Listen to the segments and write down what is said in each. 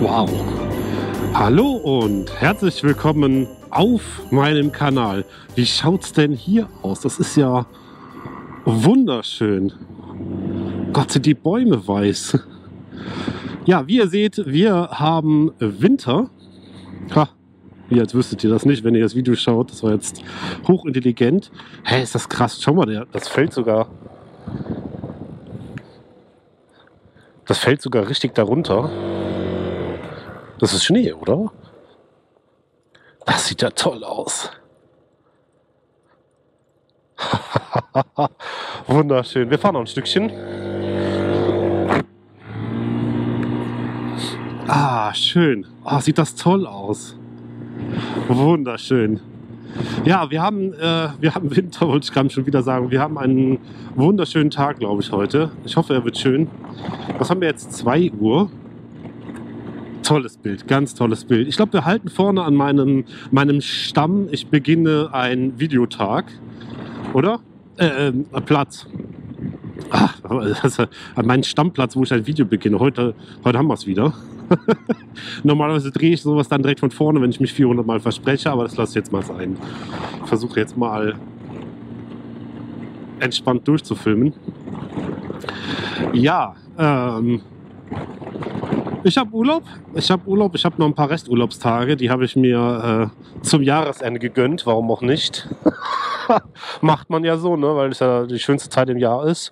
Wow. Hallo und herzlich willkommen auf meinem Kanal. Wie schaut's denn hier aus? Das ist ja wunderschön. Gott, sind die Bäume weiß. Ja, wie ihr seht, wir haben Winter. Ha, wie als wüsstet ihr das nicht, wenn ihr das Video schaut. Das war jetzt hochintelligent. Hä, ist das krass. Schau mal, das fällt sogar. Das fällt sogar richtig darunter. Das ist Schnee, oder? Das sieht ja toll aus. Wunderschön. Wir fahren noch ein Stückchen. Ah, schön. Ah, sieht das toll aus. Wunderschön. Ja, wir haben Winter, wollte ich gerade schon wieder sagen. Wir haben einen wunderschönen Tag, glaube ich, heute. Ich hoffe, er wird schön. Was haben wir jetzt? 2 Uhr. Tolles Bild, ganz tolles Bild. Ich glaube, wir halten vorne an meinem Stamm. Ich beginne einen Videotag, oder? Platz. Ach, an meinen Stammplatz, wo ich ein Video beginne. Heute haben wir es wieder. Normalerweise drehe ich sowas dann direkt von vorne, wenn ich mich 400 Mal verspreche, aber das lasse ich jetzt mal sein. Ich versuche jetzt mal entspannt durchzufilmen. Ja, ich habe Urlaub. Ich habe noch ein paar Resturlaubstage. Die habe ich mir zum Jahresende gegönnt. Warum auch nicht? Macht man ja so, ne? Weil es ja die schönste Zeit im Jahr ist.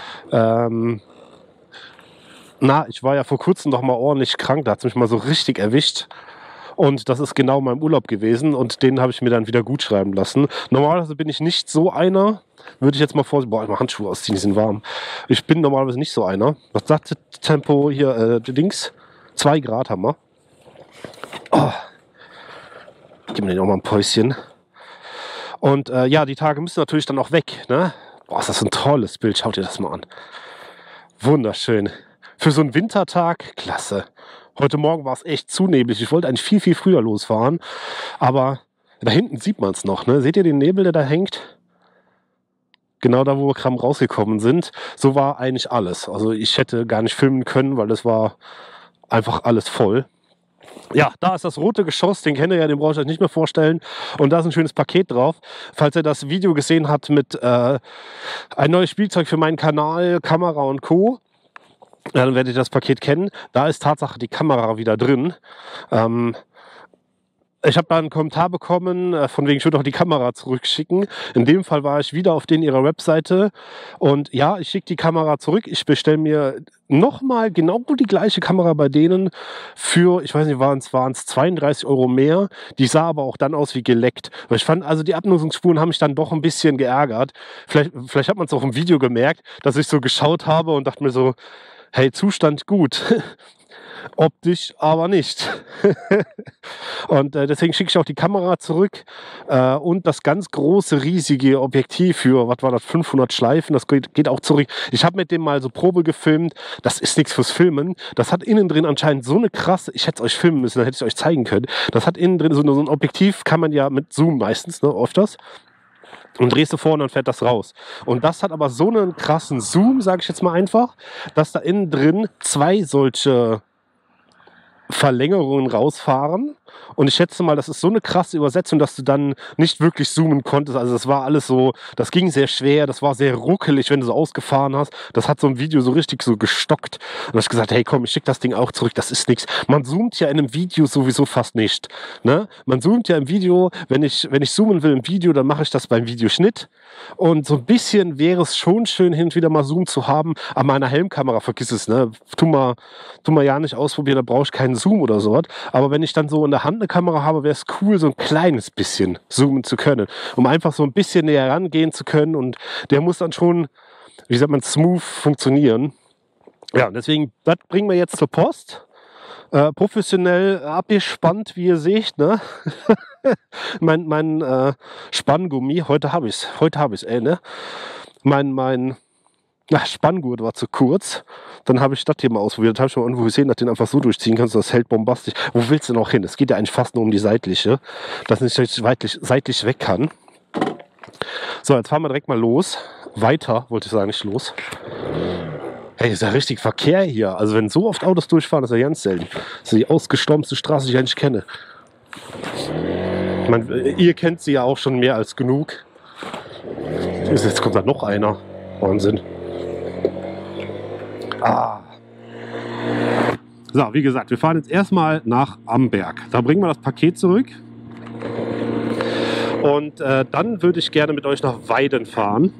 Ich war ja vor kurzem noch mal ordentlich krank. Da hat es mich mal so richtig erwischt. Und das ist genau mein Urlaub gewesen. Und den habe ich mir dann wieder gut schreiben lassen. Normalerweise bin ich nicht so einer. Würde ich jetzt mal vor... Boah, ich mal Handschuhe ausziehen, die sind warm. Ich bin normalerweise nicht so einer. Was sagt das Tempo hier? Links? 2 Grad haben wir. Oh. Gib mir den auch mal ein Päuschen. Und ja, die Tage müssen natürlich dann auch weg. Ne? Boah, ist das ein tolles Bild. Schaut ihr das mal an. Wunderschön. Für so einen Wintertag, klasse. Heute Morgen war es echt zu neblig. Ich wollte eigentlich viel, viel früher losfahren. Aber da hinten sieht man es noch. Ne? Seht ihr den Nebel, der da hängt? Genau da, wo wir gerade rausgekommen sind. So war eigentlich alles. Also ich hätte gar nicht filmen können, weil das war einfach alles voll. Ja, da ist das rote Geschoss, den kennt ihr ja, den brauche ich euch nicht mehr vorstellen. Und da ist ein schönes Paket drauf. Falls ihr das Video gesehen habt mit ein neues Spielzeug für meinen Kanal, Kamera und Co., dann werdet ihr das Paket kennen. Da ist Tatsache die Kamera wieder drin. Ich habe da einen Kommentar bekommen, von wegen, ich würde auch die Kamera zurückschicken. In dem Fall war ich wieder auf ihrer Webseite. Und ja, ich schicke die Kamera zurück. Ich bestelle mir nochmal genau die gleiche Kamera bei denen für, ich weiß nicht, waren es 32 € mehr. Die sah aber auch dann aus wie geleckt. Weil ich fand, also die Abnutzungsspuren haben mich dann doch ein bisschen geärgert. Vielleicht hat man es auch im Video gemerkt, dass ich so geschaut habe und dachte mir so, hey, Zustand gut. Optisch aber nicht. Und deswegen schicke ich auch die Kamera zurück und das ganz große, riesige Objektiv für, was war das, 500 Schleifen, das geht auch zurück. Ich habe mit dem mal so Probe gefilmt, das ist nichts fürs Filmen. Das hat innen drin anscheinend so eine krasse, ich hätte es euch filmen müssen, dann hätte ich es euch zeigen können. Das hat innen drin so ein Objektiv, kann man ja mit Zoom meistens, ne, öfters. Und drehst du vor und dann fährt das raus. Und das hat aber so einen krassen Zoom, sage ich jetzt mal einfach, dass da innen drin 2 solche Verlängerungen rausfahren. Und ich schätze mal, das ist so eine krasse Übersetzung, dass du dann nicht wirklich zoomen konntest. Also das war alles so, das ging sehr schwer, das war sehr ruckelig, wenn du so ausgefahren hast. Das hat so ein Video so richtig so gestockt. Und dann habe ich gesagt, hey komm, ich schicke das Ding auch zurück, das ist nichts. Man zoomt ja in einem Video sowieso fast nicht. Ne? Man zoomt ja im Video, wenn ich zoomen will im Video, dann mache ich das beim Videoschnitt. Und so ein bisschen wäre es schon schön, hin und wieder mal Zoom zu haben. An meiner Helmkamera, vergiss es, ne? Tu mal ja nicht ausprobieren, da brauche ich keinen Zoom oder sowas. Aber wenn ich dann so in der Hand eine Kamera habe, wäre es cool, so ein kleines bisschen zoomen zu können. Um einfach so ein bisschen näher rangehen zu können. Und der muss dann schon, wie sagt man, smooth funktionieren. Ja, deswegen, das bringen wir jetzt zur Post. Professionell abgespannt, wie ihr seht, ne? mein Spanngummi, heute habe ich es, ne? Mein Spanngurt war zu kurz. Dann habe ich das hier mal ausprobiert. Da habe ich mal irgendwo gesehen, dass du den einfach so durchziehen kannst. Das hält bombastisch. Wo willst du noch hin? Es geht ja eigentlich fast nur um die seitliche, dass ich nicht seitlich weg kann. So, jetzt fahren wir direkt mal los. Weiter, wollte ich sagen, nicht los. Hey, ist ja richtig Verkehr hier. Also wenn so oft Autos durchfahren, ist ja ganz selten. Das ist die ausgestompfste Straße, die ich eigentlich kenne. Ich meine, ihr kennt sie ja auch schon mehr als genug. Jetzt kommt da noch einer. Wahnsinn. So, wie gesagt, wir fahren jetzt erstmal nach Amberg. Da bringen wir das Paket zurück. Und dann würde ich gerne mit euch nach Weiden fahren.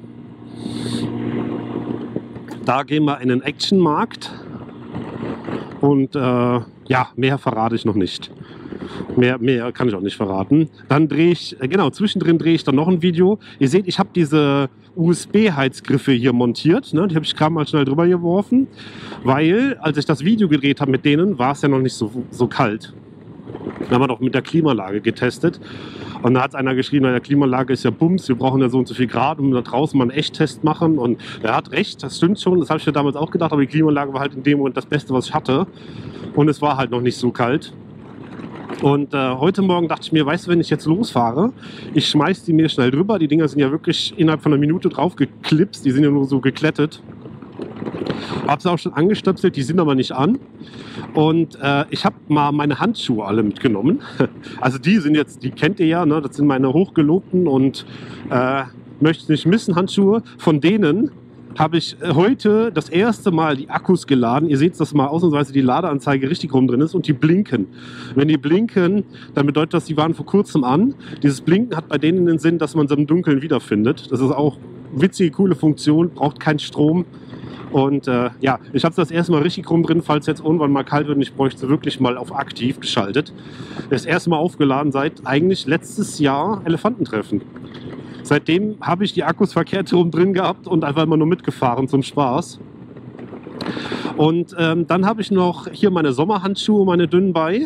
Da gehen wir in den Actionmarkt. Und ja, mehr verrate ich noch nicht. Mehr kann ich auch nicht verraten. Dann drehe ich, genau, zwischendrin drehe ich dann noch ein Video. Ihr seht, ich habe diese USB-Heizgriffe hier montiert. Ne? Die habe ich gerade mal schnell drüber geworfen. Weil, als ich das Video gedreht habe mit denen, war es ja noch nicht so kalt. Da haben wir doch mit der Klimaanlage getestet. Und da hat einer geschrieben, na, der Klimaanlage ist ja Bums, wir brauchen ja so und so viel Grad, um da draußen mal einen Echttest machen. Und er hat recht, das stimmt schon, das habe ich mir damals auch gedacht, aber die Klimaanlage war halt in dem Moment das Beste, was ich hatte. Und es war halt noch nicht so kalt. Und heute Morgen dachte ich mir, weißt du, wenn ich jetzt losfahre, ich schmeiß die mir schnell drüber. Die Dinger sind ja wirklich innerhalb von einer Minute drauf geklipst, die sind ja nur so geklettet. Habe sie auch schon angestöpselt, die sind aber nicht an. Und ich habe mal meine Handschuhe alle mitgenommen. Also die sind jetzt, die kennt ihr ja, ne? Das sind meine hochgelobten und möchte nicht missen Handschuhe. Von denen habe ich heute das erste Mal die Akkus geladen. Ihr seht, dass mal ausnahmsweise die Ladeanzeige richtig rum drin ist und die blinken. Wenn die blinken, dann bedeutet das, die waren vor kurzem an. Dieses Blinken hat bei denen den Sinn, dass man sie im Dunkeln wiederfindet. Das ist auch eine witzige, coole Funktion, braucht keinen Strom. Und ja, ich habe das erste Mal richtig rum drin, falls jetzt irgendwann mal kalt wird und ich bräuchte sie wirklich mal auf aktiv geschaltet. Das erste Mal aufgeladen seit eigentlich letztes Jahr Elefantentreffen. Seitdem habe ich die Akkus verkehrt rum drin gehabt und einfach immer nur mitgefahren zum Spaß. Und dann habe ich noch hier meine Sommerhandschuhe, meine dünnen bei.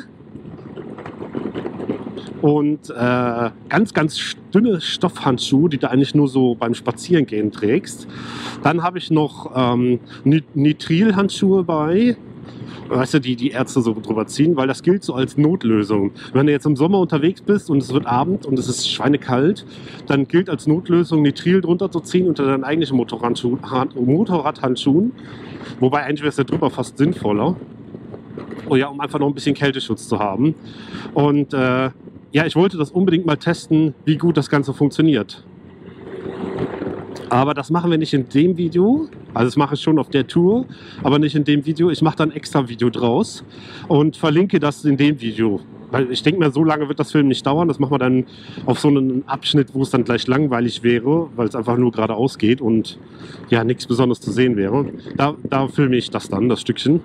Und ganz, ganz dünne Stoffhandschuhe, die du eigentlich nur so beim Spazierengehen trägst. Dann habe ich noch Nitrilhandschuhe bei. Weißt du, die Ärzte so drüber ziehen, weil das gilt so als Notlösung. Wenn du jetzt im Sommer unterwegs bist und es wird Abend und es ist schweinekalt, dann gilt als Notlösung Nitril drunter zu ziehen unter deinen eigentlichen Motorradhandschuhen. Wobei eigentlich wäre es da drüber fast sinnvoller. Oh ja, um einfach noch ein bisschen Kälteschutz zu haben. Und ja, ich wollte das unbedingt mal testen, wie gut das Ganze funktioniert. Aber das machen wir nicht in dem Video. Also das mache ich schon auf der Tour, aber nicht in dem Video. Ich mache dann ein extra Video draus und verlinke das in dem Video. Weil ich denke mir, so lange wird das Film nicht dauern. Das machen wir dann auf so einen Abschnitt, wo es dann gleich langweilig wäre, weil es einfach nur geradeaus geht und ja, nichts Besonderes zu sehen wäre. Da filme ich das dann, das Stückchen.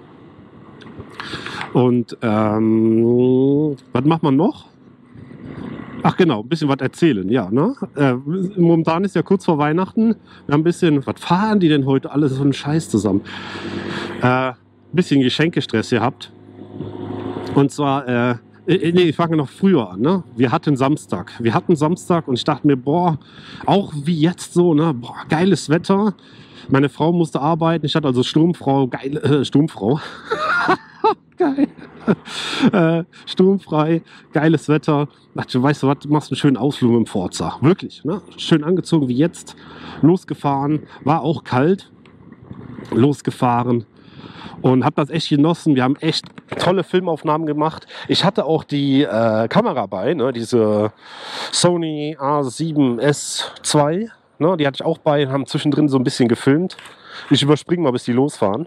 Und was macht man noch? Ach genau, ein bisschen was erzählen, ja. Ne? Momentan ist ja kurz vor Weihnachten. Wir haben ein bisschen, was fahren die denn heute alles so einen Scheiß zusammen? Ein bisschen Geschenkestress gehabt. Und zwar, nee, ich fange noch früher an. Ne? Wir hatten Samstag und ich dachte mir, boah, auch wie jetzt so, ne? Boah, geiles Wetter. Meine Frau musste arbeiten, ich hatte also Sturmfrau, Sturmfrau. Geil. Sturmfrei, geiles Wetter. Dachte, weißt du was, du machst einen schönen Ausflug im Forza. Wirklich, ne? Schön angezogen wie jetzt. Losgefahren, war auch kalt. Losgefahren und habe das echt genossen. Wir haben echt tolle Filmaufnahmen gemacht. Ich hatte auch die Kamera bei, ne? Diese Sony A7S II. Ne? Die hatte ich auch bei, haben zwischendrin so ein bisschen gefilmt. Ich überspringe mal, bis die losfahren.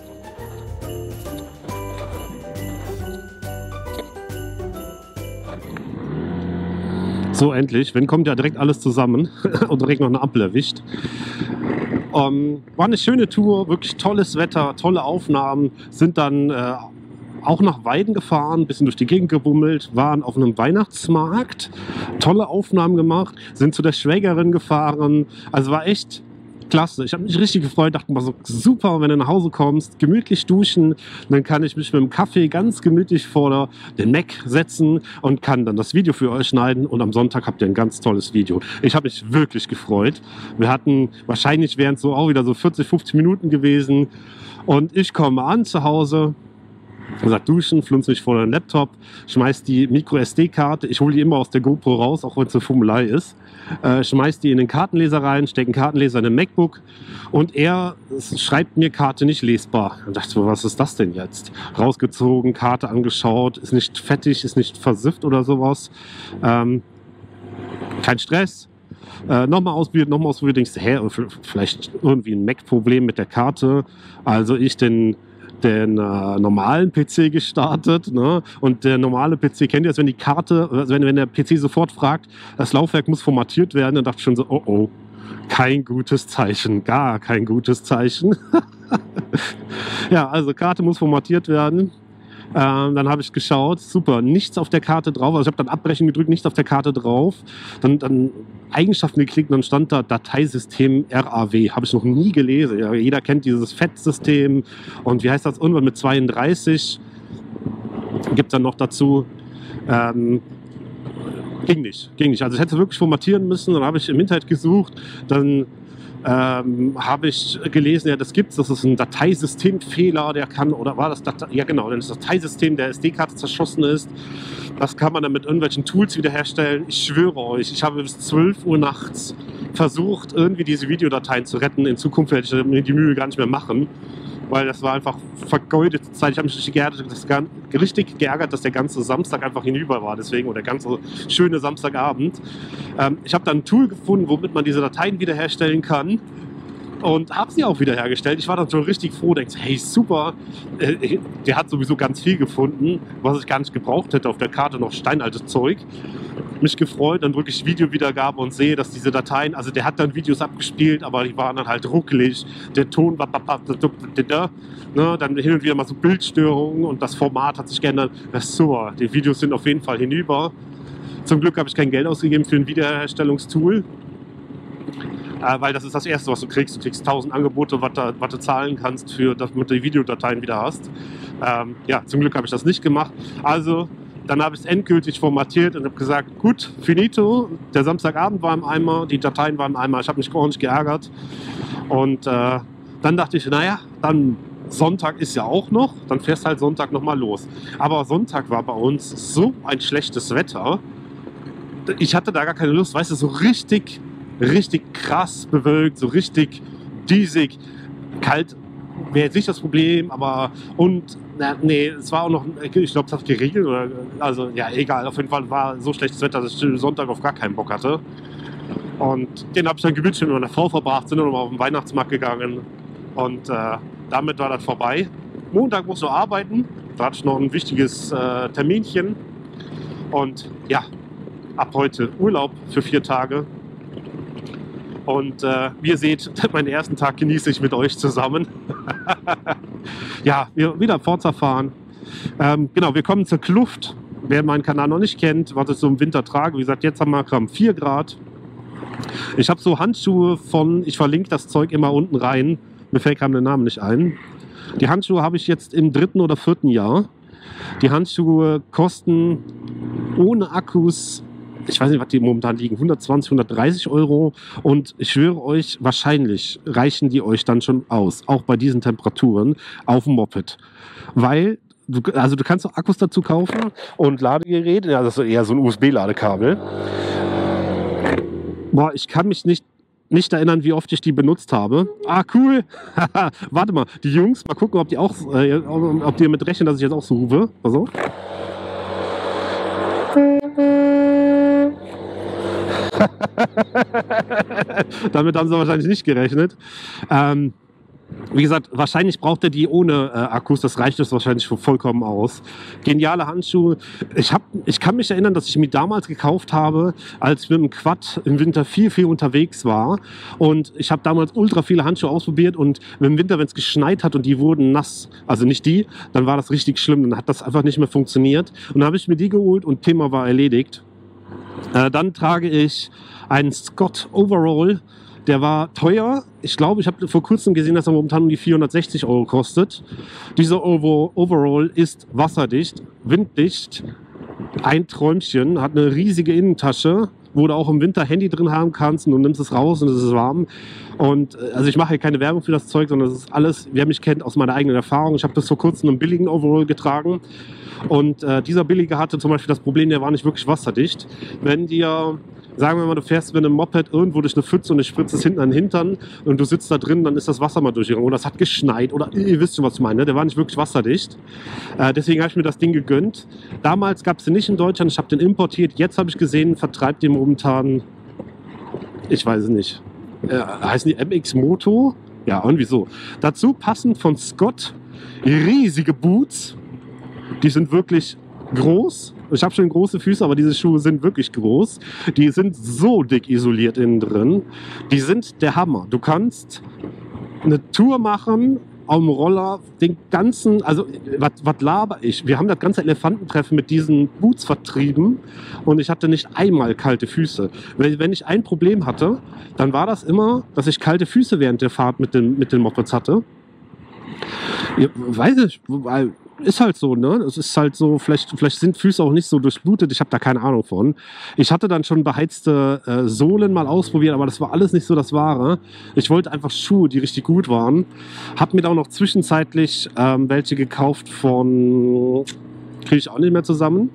So, endlich. Wenn kommt ja direkt alles zusammen und direkt noch eine Ampel erwischt. War eine schöne Tour, wirklich tolles Wetter, tolle Aufnahmen. Sind dann auch nach Weiden gefahren, ein bisschen durch die Gegend gebummelt, waren auf einem Weihnachtsmarkt, tolle Aufnahmen gemacht, sind zu der Schwägerin gefahren. Also war echt klasse. Ich habe mich richtig gefreut, dachte mal so, super, wenn du nach Hause kommst, gemütlich duschen, dann kann ich mich mit dem Kaffee ganz gemütlich vor den Mac setzen und kann dann das Video für euch schneiden und am Sonntag habt ihr ein ganz tolles Video. Ich habe mich wirklich gefreut. Wir hatten, wahrscheinlich wären es so auch wieder so 40, 50 Minuten gewesen und ich komme an zu Hause Wie gesagt, duschen, flunze mich vor den Laptop, schmeiß die Micro-SD-Karte, ich hole die immer aus der GoPro raus, auch wenn es eine Fummelei ist, schmeiß die in den Kartenleser rein, stecke einen Kartenleser in den MacBook und er schreibt mir Karte nicht lesbar. Und dachte so, was ist das denn jetzt? Rausgezogen, Karte angeschaut, ist nicht fettig, ist nicht versifft oder sowas. Kein Stress. Nochmal ausprobiert, denkst du, hä, vielleicht irgendwie ein Mac-Problem mit der Karte. Also ich den normalen PC gestartet, ne? Und der normale PC kennt ihr das, wenn die Karte, also wenn der PC sofort fragt, das Laufwerk muss formatiert werden, dann dachte ich schon so, oh oh, kein gutes Zeichen, gar kein gutes Zeichen. Ja, also Karte muss formatiert werden. Dann habe ich geschaut, super, nichts auf der Karte drauf. Also ich habe dann Abbrechen gedrückt, nichts auf der Karte drauf. Dann Eigenschaften geklickt und dann stand da Dateisystem RAW. Habe ich noch nie gelesen. Ja, jeder kennt dieses FAT-System. Und wie heißt das? Irgendwann mit 32 gibt es dann noch dazu. Ging nicht. Also ich hätte wirklich formatieren müssen. Dann habe ich im Internet gesucht. Dann habe ich gelesen, ja, das gibt's, das ist ein Dateisystemfehler, der kann, oder war das, ja genau, wenn das Dateisystem der SD-Karte zerschossen ist, das kann man dann mit irgendwelchen Tools wiederherstellen. Ich schwöre euch, ich habe bis 12 Uhr nachts versucht, irgendwie diese Videodateien zu retten. In Zukunft werde ich mir die Mühe gar nicht mehr machen, weil das war einfach vergeudete Zeit. Ich habe mich richtig geärgert, dass der ganze Samstag einfach hinüber war, deswegen, oder der ganze schöne Samstagabend. Ich habe dann ein Tool gefunden, womit man diese Dateien wiederherstellen kann und habe sie auch wiederhergestellt. Ich war dann schon richtig froh, denkst, hey super, der hat sowieso ganz viel gefunden, was ich gar nicht gebraucht hätte, auf der Karte noch steinaltes Zeug. Mich gefreut, dann drücke ich Videowiedergabe und sehe, dass diese Dateien, also der hat dann Videos abgespielt, aber die waren dann halt ruckelig, der Ton war ne, dann hin und wieder mal so Bildstörungen und das Format hat sich geändert. Das ist super, die Videos sind auf jeden Fall hinüber. Zum Glück habe ich kein Geld ausgegeben für ein Wiederherstellungstool, weil das ist das Erste, was du kriegst. Du kriegst 1000 Angebote, was du zahlen kannst, damit du die Videodateien wieder hast. Ja, zum Glück habe ich das nicht gemacht. Also dann habe ich es endgültig formatiert und habe gesagt, gut, finito. Der Samstagabend war im Eimer, die Dateien waren im Eimer. Ich habe mich ordentlich geärgert. Und dann dachte ich, naja, dann Sonntag ist ja auch noch. Dann fährst halt Sonntag nochmal los. Aber Sonntag war bei uns so ein schlechtes Wetter. Ich hatte da gar keine Lust, weißt du, so richtig krass bewölkt, so richtig diesig, kalt wäre jetzt nicht das Problem, aber nee, es war auch noch, ich glaube, es hat geregnet oder, also ja, egal, auf jeden Fall war so schlechtes Wetter, dass ich Sonntag auf gar keinen Bock hatte. Und den habe ich dann gemütlich mit meiner Frau verbracht, sind dann nochmal auf den Weihnachtsmarkt gegangen und damit war das vorbei. Montag musst du arbeiten, da hatte ich noch ein wichtiges Terminchen und ja, ab heute Urlaub für 4 Tage. Und wie ihr seht, meinen ersten Tag genieße ich mit euch zusammen. Ja, wir wieder Forza fahren. Genau, wir kommen zur Kluft. Wer meinen Kanal noch nicht kennt, was ich so im Winter trage. Wie gesagt, jetzt haben wir 4 Grad. Ich habe so Handschuhe ich verlinke das Zeug immer unten rein. Mir fällt gerade der Name nicht ein. Die Handschuhe habe ich jetzt im 3. oder 4. Jahr. Die Handschuhe kosten ohne Akkus, ich weiß nicht, was die momentan liegen, 120, 130 Euro. Und ich schwöre euch, wahrscheinlich reichen die euch dann schon aus, auch bei diesen Temperaturen, auf dem Moped. Weil, du kannst auch Akkus dazu kaufen und Ladegerät, ja, das ist eher so ein USB-Ladekabel. Boah, ich kann mich nicht erinnern, wie oft ich die benutzt habe. Ah, cool. Warte mal, die Jungs, mal gucken, ob die damit rechnen, dass ich jetzt auch so rufe. Also. Damit haben sie wahrscheinlich nicht gerechnet. Wie gesagt, wahrscheinlich braucht er die ohne Akkus, das reicht es wahrscheinlich vollkommen aus. Geniale Handschuhe. Ich kann mich erinnern, dass ich mir damals gekauft habe, als ich mit dem Quad im Winter viel unterwegs war. Und ich habe damals ultra viele Handschuhe ausprobiert und im Winter, wenn es geschneit hat und die wurden nass, also nicht die, dann war das richtig schlimm. Dann hat das einfach nicht mehr funktioniert. Und dann habe ich mir die geholt und Thema war erledigt. Dann trage ich einen Scott Overall. Der war teuer. Ich glaube, ich habe vor kurzem gesehen, dass er momentan um die 460 Euro kostet. Dieser Overall ist wasserdicht, winddicht, ein Träumchen, hat eine riesige Innentasche, wo du auch im Winter Handy drin haben kannst und du nimmst es raus und es ist warm. Und also ich mache hier keine Werbung für das Zeug, sondern das ist alles, wer mich kennt, aus meiner eigenen Erfahrung. Ich habe das vor kurzem einen billigen Overall getragen und dieser billige hatte zum Beispiel das Problem, der war nicht wirklich wasserdicht. Wenn dir, sagen wir mal, du fährst mit einem Moped irgendwo durch eine Pfütze und es spritzt es hinten an den Hintern und du sitzt da drin, dann ist das Wasser mal durchgegangen oder es hat geschneit oder ihr wisst schon, was ich meine, ne? Der war nicht wirklich wasserdicht. Deswegen habe ich mir das Ding gegönnt. Damals gab es den nicht in Deutschland, ich habe den importiert. Jetzt habe ich gesehen, vertreibt den momentan, ich weiß es nicht, heißen die MX Moto? Ja, irgendwie so. Dazu passend von Scott riesige Boots. Die sind wirklich groß. Ich habe schon große Füße, aber diese Schuhe sind wirklich groß. Die sind so dick isoliert innen drin. Die sind der Hammer. Du kannst eine Tour machen auf dem Roller, den ganzen, also was laber ich? Wir haben das ganze Elefantentreffen mit diesen Boots vertrieben und ich hatte nicht einmal kalte Füße. Wenn ich ein Problem hatte, dann war das immer, dass ich kalte Füße während der Fahrt mit den Mopeds hatte. Ja, weiß ich, weil ist halt so, ne? Es ist halt so, vielleicht sind Füße auch nicht so durchblutet, ich habe da keine Ahnung von. Ich hatte dann schon beheizte Sohlen mal ausprobiert, aber das war alles nicht so das Wahre. Ich wollte einfach Schuhe, die richtig gut waren. Hab mir da auch noch zwischenzeitlich welche gekauft von, kriege ich auch nicht mehr zusammen,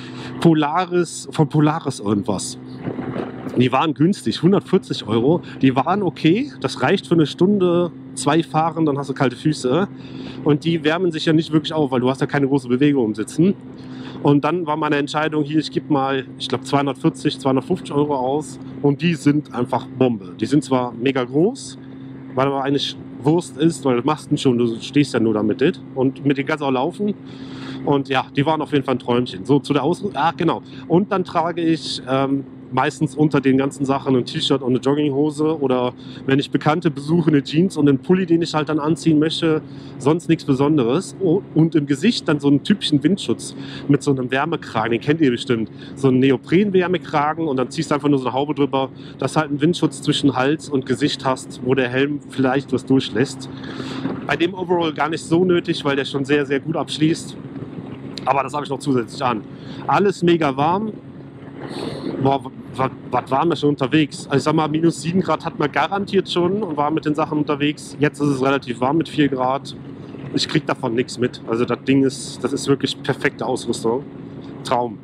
von Polaris irgendwas. Die waren günstig, 140 Euro. Die waren okay, das reicht für eine Stunde, 2 fahren, dann hast du kalte Füße. Und die wärmen sich ja nicht wirklich auf, weil du hast ja keine große Bewegung im Sitzen. Und dann war meine Entscheidung hier, ich gebe mal, ich glaube 240, 250 Euro aus. Und die sind einfach Bombe. Die sind zwar mega groß, weil aber eigentlich Wurst ist, weil du machst ihn schon, du stehst ja nur damit. Und mit denen kannst du auch laufen. Und ja, die waren auf jeden Fall ein Träumchen. So zu der Ausrüstung, genau. Und dann trage ich meistens unter den ganzen Sachen ein T-Shirt und eine Jogginghose oder wenn ich Bekannte besuche, eine Jeans und einen Pulli, den ich halt dann anziehen möchte, sonst nichts Besonderes. Und im Gesicht dann so einen typischen Windschutz mit so einem Wärmekragen, den kennt ihr bestimmt, so einen Neopren-Wärmekragen und dann ziehst du einfach nur so eine Haube drüber, dass du halt einen Windschutz zwischen Hals und Gesicht hast, wo der Helm vielleicht was durchlässt. Bei dem Overall gar nicht so nötig, weil der schon sehr, sehr gut abschließt. Aber das habe ich noch zusätzlich an. Alles mega warm. Boah, was waren wir schon unterwegs? Also ich sag mal, minus 7 Grad hat man garantiert schon und war mit den Sachen unterwegs. Jetzt ist es relativ warm mit 4 Grad. Ich krieg davon nichts mit. Also das Ding ist, das ist wirklich perfekte Ausrüstung. Traum.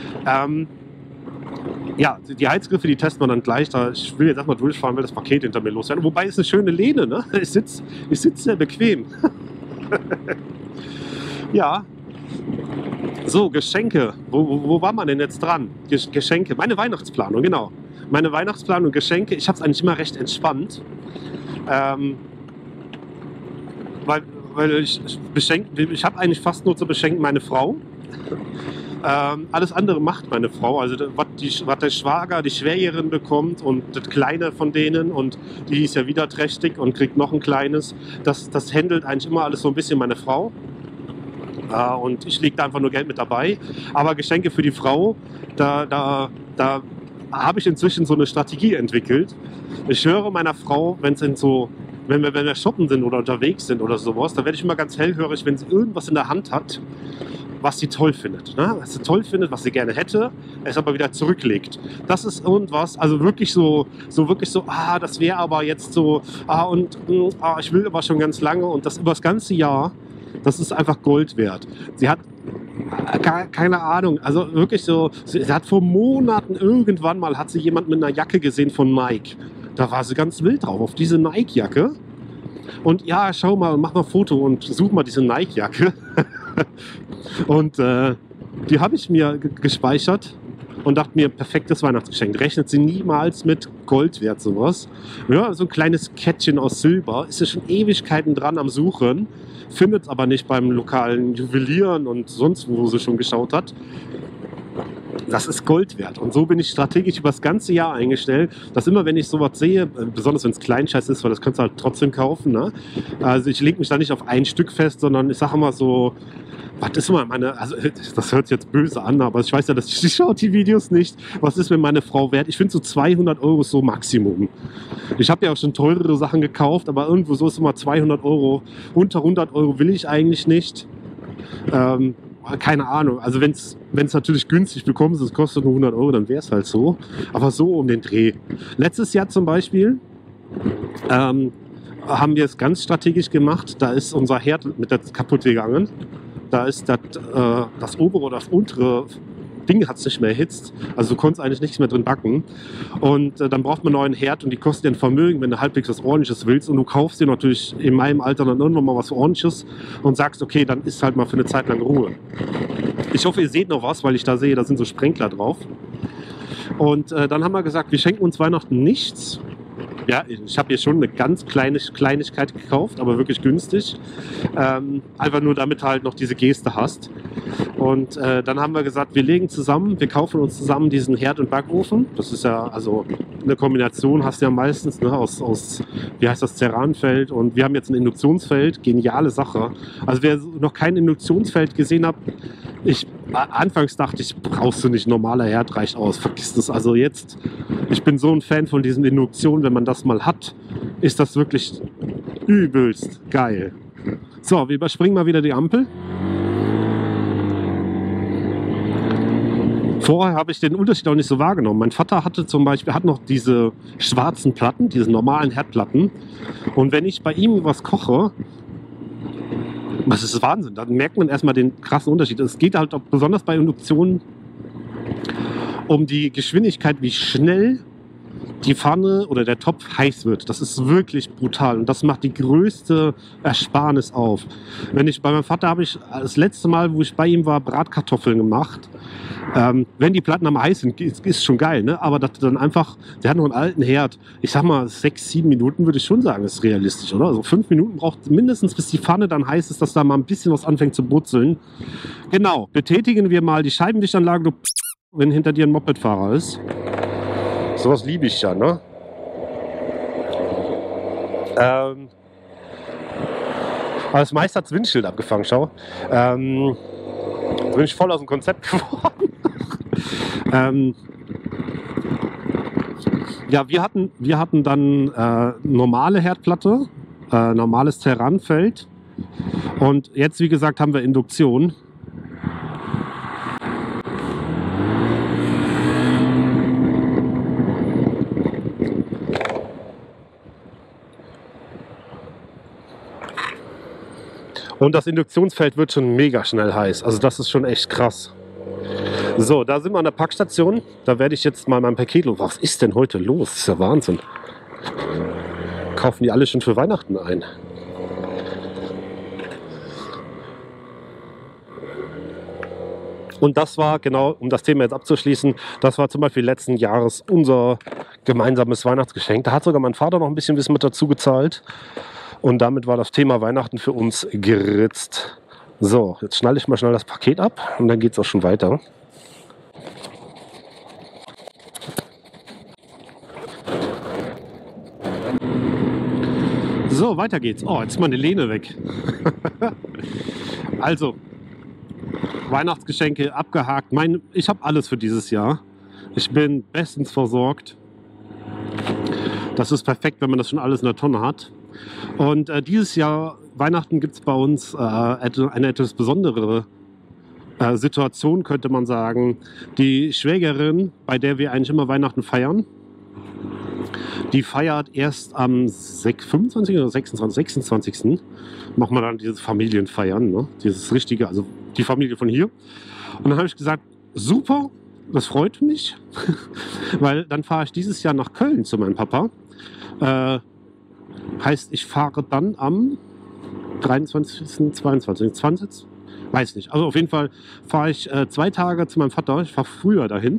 Ja, die Heizgriffe, die testen wir dann gleich. Ich will jetzt erstmal durchfahren, will das Paket hinter mir loswerden. Wobei es eine schöne Lehne, ne? Ich sitz sehr bequem. Ja. So, Geschenke. Wo war man denn jetzt dran? Geschenke. Meine Weihnachtsplanung, genau. Meine Weihnachtsplanung, Geschenke. Ich habe es eigentlich immer recht entspannt. Weil ich habe eigentlich fast nur zu beschenken meine Frau. Alles andere macht meine Frau. Also was der Schwager, die Schwägerin bekommt und das Kleine von denen und die ist ja wieder trächtig und kriegt noch ein kleines. Das handelt eigentlich immer alles so ein bisschen meine Frau. Und ich lege da einfach nur Geld mit dabei. Aber Geschenke für die Frau, da habe ich inzwischen so eine Strategie entwickelt. Ich höre meiner Frau, wenn wir shoppen sind oder unterwegs sind oder sowas, da werde ich immer ganz hellhörig, wenn sie irgendwas in der Hand hat, was sie toll findet. Ne? Was sie toll findet, was sie gerne hätte, es aber wieder zurücklegt. Das ist irgendwas, also wirklich so, das wäre aber jetzt so, ich will aber schon ganz lange und das über das ganze Jahr. Das ist einfach Gold wert. Sie hat keine Ahnung, also wirklich so, sie hat vor Monaten irgendwann mal, hat sie jemand mit einer Jacke gesehen von Nike. Da war sie ganz wild drauf, auf diese Nike-Jacke. Und ja, schau mal, mach mal ein Foto und such mal diese Nike-Jacke. Und die habe ich mir gespeichert und dachte mir, perfektes Weihnachtsgeschenk. Rechnet sie niemals mit Gold wert, sowas. Ja, so ein kleines Kettchen aus Silber, ist ja schon Ewigkeiten dran am Suchen. Findet es aber nicht beim lokalen Juwelieren und sonst wo sie schon geschaut hat. Das ist Gold wert. Und so bin ich strategisch über das ganze Jahr eingestellt, dass immer, wenn ich sowas sehe, besonders wenn es Kleinscheiß ist, weil das kannst du halt trotzdem kaufen. Ne? Also ich lege mich da nicht auf ein Stück fest, sondern ich sage immer so, was ist mal also das hört sich jetzt böse an, aber ich weiß ja, dass ich schaue die Videos nicht. Was ist mir meine Frau wert? Ich finde so 200 Euro so Maximum. Ich habe ja auch schon teurere Sachen gekauft, aber irgendwo so ist immer 200 Euro. Unter 100 Euro will ich eigentlich nicht. keine Ahnung. Also wenn es natürlich günstig bekommst, es kostet nur 100 Euro, dann wäre es halt so. Aber so um den Dreh. Letztes Jahr zum Beispiel haben wir es ganz strategisch gemacht. Da ist unser Herd mit der kaputt gegangen. Da ist das obere oder das untere Ding hat es nicht mehr erhitzt. Also du konntest eigentlich nichts mehr drin backen. Und dann braucht man einen neuen Herd und die kosten dir ein Vermögen, wenn du halbwegs was Ordentliches willst. Und du kaufst dir natürlich in meinem Alter dann irgendwann mal was Ordentliches und sagst, okay, dann ist halt mal für eine Zeit lang Ruhe. Ich hoffe, ihr seht noch was, weil ich da sehe, da sind so Sprenkler drauf. Und dann haben wir gesagt, wir schenken uns Weihnachten nichts. Ja, ich habe hier schon eine ganz kleine Kleinigkeit gekauft, aber wirklich günstig. Einfach nur, damit du halt noch diese Geste hast. Und dann haben wir gesagt, wir legen zusammen, wir kaufen uns zusammen diesen Herd- und Backofen. Das ist ja also eine Kombination, hast du ja meistens aus wie heißt das, Ceranfeld. Und wir haben jetzt ein Induktionsfeld, geniale Sache. Also wer noch kein Induktionsfeld gesehen hat, anfangs dachte ich, brauchst du nicht, normaler Herd reicht aus, vergiss das. Also jetzt, ich bin so ein Fan von diesen Induktionen, wenn man das mal hat, ist das wirklich übelst geil. So, wir überspringen mal wieder die Ampel. Vorher habe ich den Unterschied auch nicht so wahrgenommen. Mein Vater hatte zum Beispiel noch diese schwarzen Platten, diese normalen Herdplatten. Und wenn ich bei ihm was koche, das ist Wahnsinn, dann merkt man erstmal den krassen Unterschied. Es geht halt auch besonders bei Induktionen um die Geschwindigkeit, wie schnell die Pfanne oder der Topf heiß wird. Das ist wirklich brutal und das macht die größte Ersparnis auf. Bei meinem Vater habe ich das letzte Mal, wo ich bei ihm war, Bratkartoffeln gemacht. Wenn die Platten am heiß sind, ist schon geil, ne? Aber das dann einfach, der hat noch einen alten Herd. Ich sag mal, 6, 7 Minuten würde ich schon sagen, ist realistisch, oder? Also 5 Minuten braucht mindestens, bis die Pfanne dann heiß ist, dass da mal ein bisschen was anfängt zu brutzeln. Genau, betätigen wir mal die Scheibenwischanlage, wenn hinter dir ein Mopedfahrer ist. Sowas liebe ich ja, ne? Aber das meiste hat das Windschild abgefangen, schau. Bin ich voll aus dem Konzept geworden. Ja, wir hatten dann normale Herdplatte, normales Ceranfeld. Und jetzt, wie gesagt, haben wir Induktion. Und das Induktionsfeld wird schon mega schnell heiß. Also das ist schon echt krass. So, da sind wir an der Packstation. Da werde ich jetzt mal mein Paket los. Was ist denn heute los? Das ist ja Wahnsinn. Kaufen die alle schon für Weihnachten ein? Und das war, genau, um das Thema jetzt abzuschließen, das war zum Beispiel letzten Jahres unser gemeinsames Weihnachtsgeschenk. Da hat sogar mein Vater noch ein bisschen mit dazu gezahlt. Und damit war das Thema Weihnachten für uns geritzt. So, jetzt schnalle ich mal schnell das Paket ab und dann geht es auch schon weiter. So, weiter geht's. Oh, jetzt ist meine Lehne weg. Also, Weihnachtsgeschenke abgehakt. Ich habe alles für dieses Jahr. Ich bin bestens versorgt. Das ist perfekt, wenn man das schon alles in der Tonne hat. Und dieses Jahr Weihnachten gibt es bei uns eine etwas besondere Situation, könnte man sagen. Die Schwägerin, bei der wir eigentlich immer Weihnachten feiern, die feiert erst am 25. oder 26. Machen wir dann dieses Familienfeiern, ne? Dieses richtige, also die Familie von hier. Und dann habe ich gesagt, super, das freut mich, weil dann fahre ich dieses Jahr nach Köln zu meinem Papa. Heißt, ich fahre dann am 23., 22., 20., weiß nicht. Also auf jeden Fall fahre ich 2 Tage zu meinem Vater. Ich fahre früher dahin.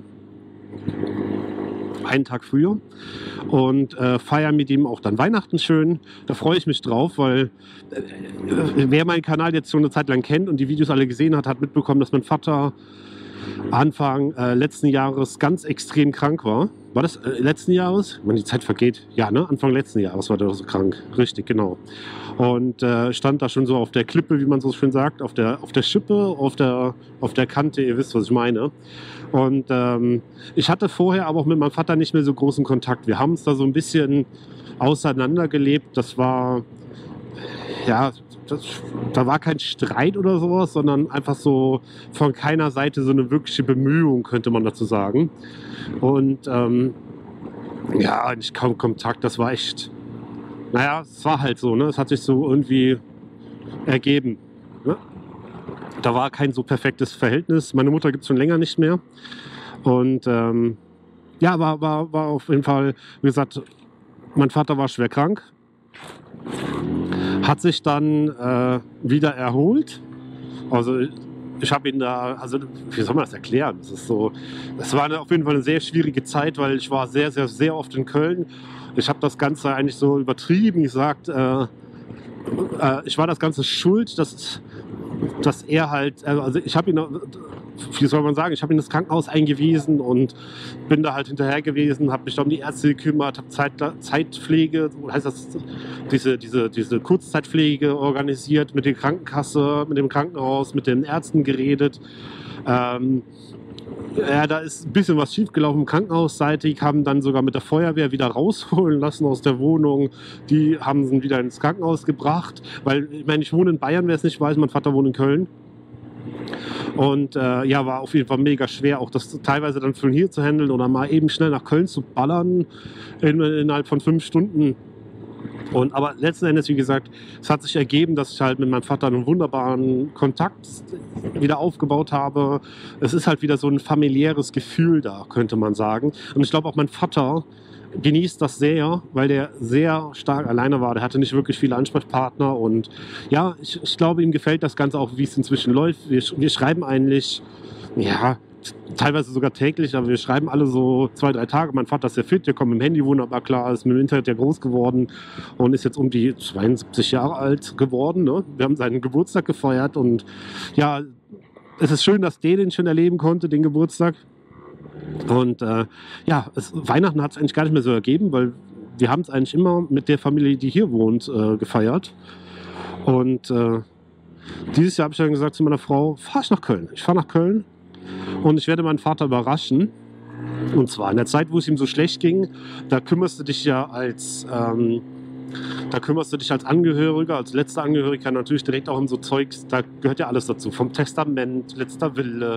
Einen Tag früher. Und feiere mit ihm auch dann Weihnachten schön. Da freue ich mich drauf, weil wer meinen Kanal jetzt schon eine Zeit lang kennt und die Videos alle gesehen hat, hat mitbekommen, dass mein Vater Anfang letzten Jahres ganz extrem krank war. War das letzten Jahres? Wenn die Zeit vergeht. Ja, ne? Anfang letzten Jahres war der so krank. Richtig, genau. Und stand da schon so auf der Klippe, wie man so schön sagt, auf der Schippe, auf der Kante, ihr wisst, was ich meine. Und ich hatte vorher aber auch mit meinem Vater nicht mehr so großen Kontakt. Wir haben uns da so ein bisschen auseinandergelebt. Das war da war kein Streit oder sowas, sondern einfach so von keiner Seite so eine wirkliche Bemühung, könnte man dazu sagen. Und ja, eigentlich kaum Kontakt, das war echt, naja, es war halt so, ne? Es hat sich so irgendwie ergeben. Ne? Da war kein so perfektes Verhältnis. Meine Mutter gibt es schon länger nicht mehr. Und ja, war auf jeden Fall, wie gesagt, mein Vater war schwer krank, hat sich dann wieder erholt. Also ich habe ihn da, also wie soll man das erklären? Es war auf jeden Fall eine sehr schwierige Zeit, weil ich war sehr, sehr, sehr oft in Köln. Ich habe das Ganze eigentlich so übertrieben gesagt. Ich war das Ganze schuld, dass er halt, also ich habe ihn, wie soll man sagen, ich habe ihn ins Krankenhaus eingewiesen und bin da halt hinterher gewesen, habe mich da um die Ärzte gekümmert, habe Zeitpflege, heißt das, diese Kurzzeitpflege organisiert, mit der Krankenkasse, mit dem Krankenhaus, mit den Ärzten geredet. Ja, da ist ein bisschen was schiefgelaufen krankenhausseitig, haben dann sogar mit der Feuerwehr wieder rausholen lassen aus der Wohnung. Die haben sie wieder ins Krankenhaus gebracht, weil ich meine, ich wohne in Bayern, wer es nicht weiß, mein Vater wohnt in Köln. Und ja, war auf jeden Fall mega schwer, auch das teilweise dann von hier zu handeln oder mal eben schnell nach Köln zu ballern innerhalb von 5 Stunden. Aber letzten Endes, wie gesagt, es hat sich ergeben, dass ich halt mit meinem Vater einen wunderbaren Kontakt wieder aufgebaut habe. Es ist halt wieder so ein familiäres Gefühl da, könnte man sagen. Und ich glaube auch mein Vater genießt das sehr, weil der sehr stark alleine war. Der hatte nicht wirklich viele Ansprechpartner und ja, ich glaube, ihm gefällt das Ganze auch, wie es inzwischen läuft. Wir schreiben eigentlich, ja, teilweise sogar täglich, aber wir schreiben alle so 2, 3 Tage. Mein Vater ist sehr fit, der kommt mit dem Handy wunderbar klar, ist mit dem Internet ja groß geworden und ist jetzt um die 72 Jahre alt geworden. Ne? Wir haben seinen Geburtstag gefeiert und ja, es ist schön, dass der den schon erleben konnte, den Geburtstag. Und ja, Weihnachten hat es eigentlich gar nicht mehr so ergeben, weil wir haben es eigentlich immer mit der Familie, die hier wohnt, gefeiert. Und dieses Jahr habe ich dann gesagt zu meiner Frau, fahr ich nach Köln. Ich fahre nach Köln. Und ich werde meinen Vater überraschen. Und zwar in der Zeit, wo es ihm so schlecht ging, da kümmerst du dich ja als Angehöriger, als letzter Angehöriger natürlich direkt auch um so Zeugs, da gehört ja alles dazu. Vom Testament, letzter Wille,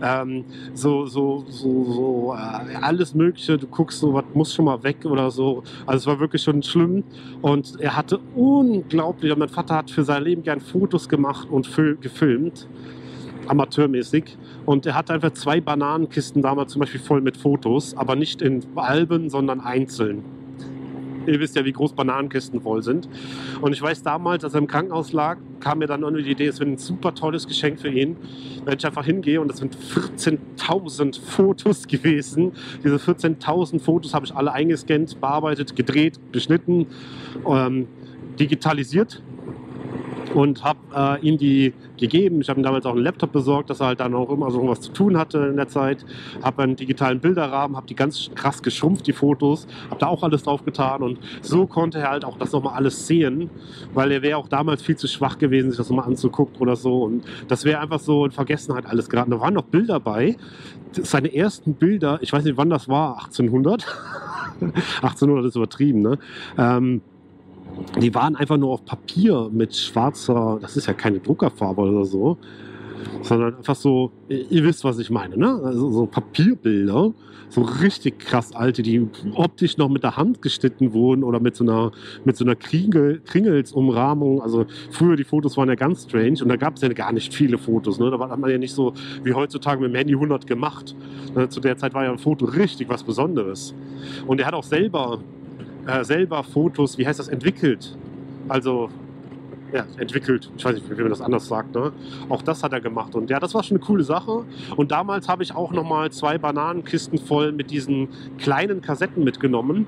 alles Mögliche. Du guckst so, was muss schon mal weg oder so. Also es war wirklich schon schlimm. Und er hatte unglaublich, mein Vater hat für sein Leben gern Fotos gemacht und gefilmt. Amateurmäßig. Und er hatte einfach 2 Bananenkisten damals zum Beispiel voll mit Fotos, aber nicht in Alben, sondern einzeln. Ihr wisst ja, wie groß Bananenkisten voll sind. Und ich weiß damals, als er im Krankenhaus lag, kam mir dann nur die Idee, es wäre ein super tolles Geschenk für ihn, wenn ich einfach hingehe und das sind 14.000 Fotos gewesen. Diese 14.000 Fotos habe ich alle eingescannt, bearbeitet, gedreht, beschnitten, digitalisiert. Und habe ihm die gegeben. Ich habe ihm damals auch einen Laptop besorgt, dass er halt dann auch immer so was zu tun hatte in der Zeit. Habe einen digitalen Bilderrahmen, habe die ganz krass geschrumpft, die Fotos. Habe da auch alles drauf getan und so konnte er halt auch das nochmal alles sehen, weil er wäre auch damals viel zu schwach gewesen, sich das nochmal anzugucken oder so. Und das wäre einfach so in Vergessenheit alles geraten. Da waren noch Bilder bei. Seine ersten Bilder, ich weiß nicht, wann das war, 1800? 1800 ist übertrieben, ne? Die waren einfach nur auf Papier mit schwarzer, das ist ja keine Druckerfarbe oder so, sondern einfach so, ihr wisst, was ich meine, ne? Also so Papierbilder, so richtig krass alte, die optisch noch mit der Hand geschnitten wurden oder mit so einer Kringelsumrahmung. Also früher die Fotos waren ja ganz strange und da gab es ja gar nicht viele Fotos, ne? Da hat man ja nicht so wie heutzutage mit dem Handy 100 gemacht. Zu der Zeit war ja ein Foto richtig was Besonderes. Und er hat auch selber Fotos, wie heißt das, entwickelt. Also, ja, entwickelt. Ich weiß nicht, wie man das anders sagt. Ne? Auch das hat er gemacht. Und ja, das war schon eine coole Sache. Und damals habe ich auch nochmal 2 Bananenkisten voll mit diesen kleinen Kassetten mitgenommen,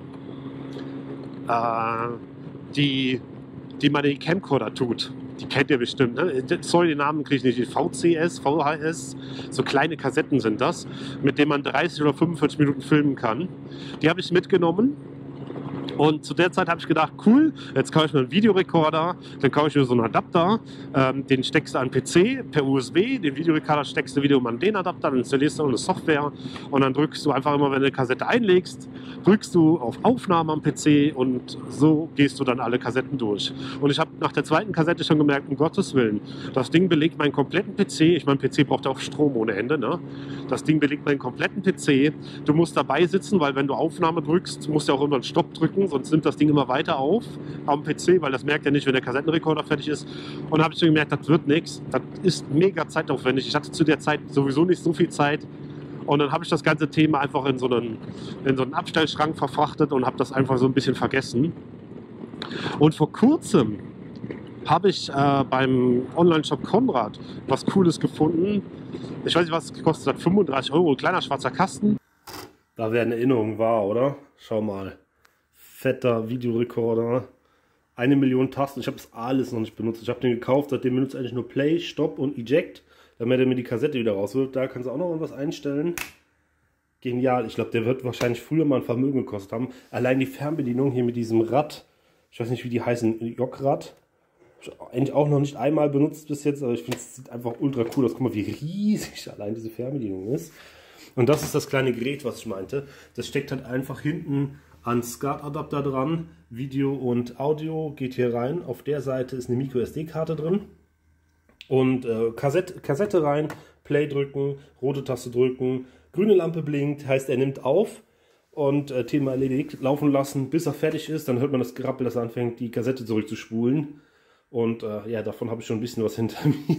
die man in die Camcorder tut. Die kennt ihr bestimmt. Ne? Sorry, den Namen kriege ich nicht. VCS, VHS, so kleine Kassetten sind das, mit denen man 30 oder 45 Minuten filmen kann. Die habe ich mitgenommen. Und zu der Zeit habe ich gedacht, cool, jetzt kaufe ich mir einen Videorekorder, dann kaufe ich mir so einen Adapter, den steckst du an den PC per USB, den Videorekorder steckst du wiederum an den Adapter, dann installierst du auch eine Software und dann drückst du einfach immer, wenn du eine Kassette einlegst, drückst du auf Aufnahme am PC und so gehst du dann alle Kassetten durch. Und ich habe nach der zweiten Kassette schon gemerkt, um Gottes Willen, das Ding belegt meinen kompletten PC, ich meine, PC braucht auch Strom ohne Ende, ne? Das Ding belegt meinen kompletten PC, du musst dabei sitzen, weil wenn du Aufnahme drückst, musst du auch immer einen Stopp drücken, sonst nimmt das Ding immer weiter auf am PC, weil das merkt er nicht, wenn der Kassettenrekorder fertig ist. Und da habe ich schon gemerkt, das wird nichts, das ist mega zeitaufwendig. Ich hatte zu der Zeit sowieso nicht so viel Zeit. Und dann habe ich das ganze Thema einfach in so einen Abstellschrank verfrachtet und habe das einfach so ein bisschen vergessen. Und vor kurzem habe ich beim Online-Shop Konrad was Cooles gefunden. Ich weiß nicht, was es gekostet hat, 35 Euro, ein kleiner schwarzer Kasten. Da wäre eine Erinnerung wahr, oder? Schau mal. Fetter Videorekorder. 1 Million Tasten. Ich habe das alles noch nicht benutzt. Ich habe den gekauft, seitdem benutze ich eigentlich nur Play, Stop und Eject, damit er mir die Kassette wieder rauswirft. Da kannst du auch noch was einstellen. Genial. Ich glaube, der wird wahrscheinlich früher mal ein Vermögen gekostet haben. Allein die Fernbedienung hier mit diesem Rad. Ich weiß nicht, wie die heißen. Jograd. Eigentlich auch noch nicht einmal benutzt bis jetzt, aber ich finde, es sieht einfach ultra cool aus. Guck mal, wie riesig allein diese Fernbedienung ist. Und das ist das kleine Gerät, was ich meinte. Das steckt halt einfach hinten an SCART-Adapter dran. Video und Audio geht hier rein. Auf der Seite ist eine Micro-SD-Karte drin. Und Kassette rein, Play drücken, rote Taste drücken, grüne Lampe blinkt, heißt er nimmt auf. Und Thema erledigt, laufen lassen, bis er fertig ist. Dann hört man das Gerappel, dass er anfängt, die Kassette zurückzuspulen. Und ja, davon habe ich schon ein bisschen was hinter mir.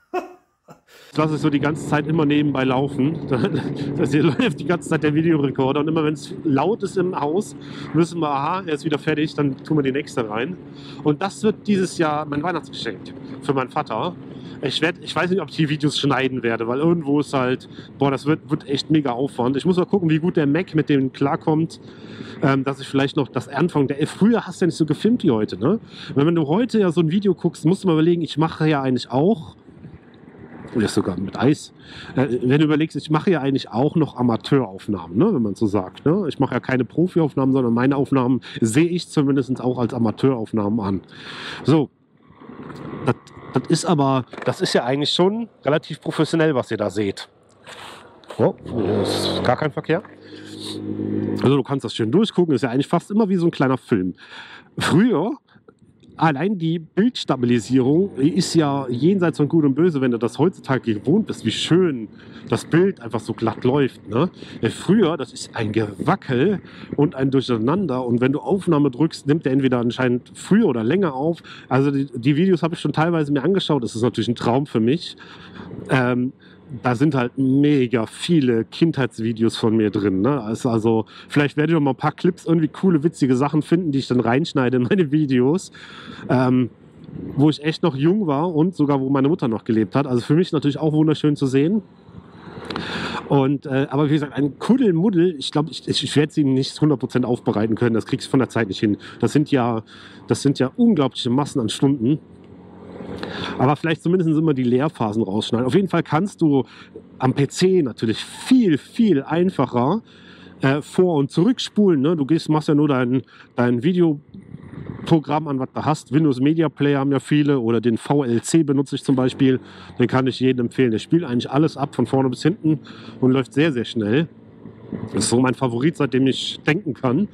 Das lasse ich so die ganze Zeit immer nebenbei laufen. Das hier läuft die ganze Zeit der Videorekorder. Und immer wenn es laut ist im Haus, wissen wir, aha, er ist wieder fertig, dann tun wir die nächste rein. Und das wird dieses Jahr mein Weihnachtsgeschenk für meinen Vater. Ich weiß nicht, ob ich die Videos schneiden werde, weil irgendwo ist halt, boah, das wird echt mega Aufwand. Ich muss mal gucken, wie gut der Mac mit dem klarkommt, dass ich vielleicht noch das Anfang, früher hast du ja nicht so gefilmt wie heute, ne? Wenn du heute ja so ein Video guckst, musst du mal überlegen, ich mache ja eigentlich auch, oder sogar mit Eis, wenn du überlegst, ich mache ja eigentlich auch noch Amateuraufnahmen, ne, wenn man so sagt, ne? Ich mache ja keine Profiaufnahmen, sondern meine Aufnahmen sehe ich zumindest auch als Amateuraufnahmen an. So, das ist ja eigentlich schon relativ professionell, was ihr da seht. Oh, das ist gar kein Verkehr. Also du kannst das schön durchgucken, ist ja eigentlich fast immer wie so ein kleiner Film. Früher, allein die Bildstabilisierung ist ja jenseits von Gut und Böse, wenn du das heutzutage gewohnt bist, wie schön das Bild einfach so glatt läuft. Ne? Früher, das ist ein Gewackel und ein Durcheinander, und wenn du Aufnahme drückst, nimmt der entweder anscheinend früher oder länger auf. Also die Videos habe ich schon teilweise mir angeschaut, das ist natürlich ein Traum für mich. Da sind halt mega viele Kindheitsvideos von mir drin. Ne? Also vielleicht werde ich noch mal ein paar Clips, irgendwie coole, witzige Sachen finden, die ich dann reinschneide in meine Videos. Wo ich echt noch jung war und sogar wo meine Mutter noch gelebt hat. Also für mich natürlich auch wunderschön zu sehen. Und, aber wie gesagt, ein Kuddelmuddel, ich glaube, ich werde sie nicht 100% aufbereiten können. Das kriegst du von der Zeit nicht hin. Das sind ja unglaubliche Massen an Stunden. Aber vielleicht zumindest immer die Leerphasen rausschneiden. Auf jeden Fall kannst du am PC natürlich viel, viel einfacher vor- und zurückspulen. Ne? Du machst ja nur dein Videoprogramm an, was du hast. Windows Media Player haben ja viele, oder den VLC benutze ich zum Beispiel. Den kann ich jedem empfehlen. Der spielt eigentlich alles ab, von vorne bis hinten, und läuft sehr, sehr schnell. Das ist so mein Favorit, seitdem ich denken kann.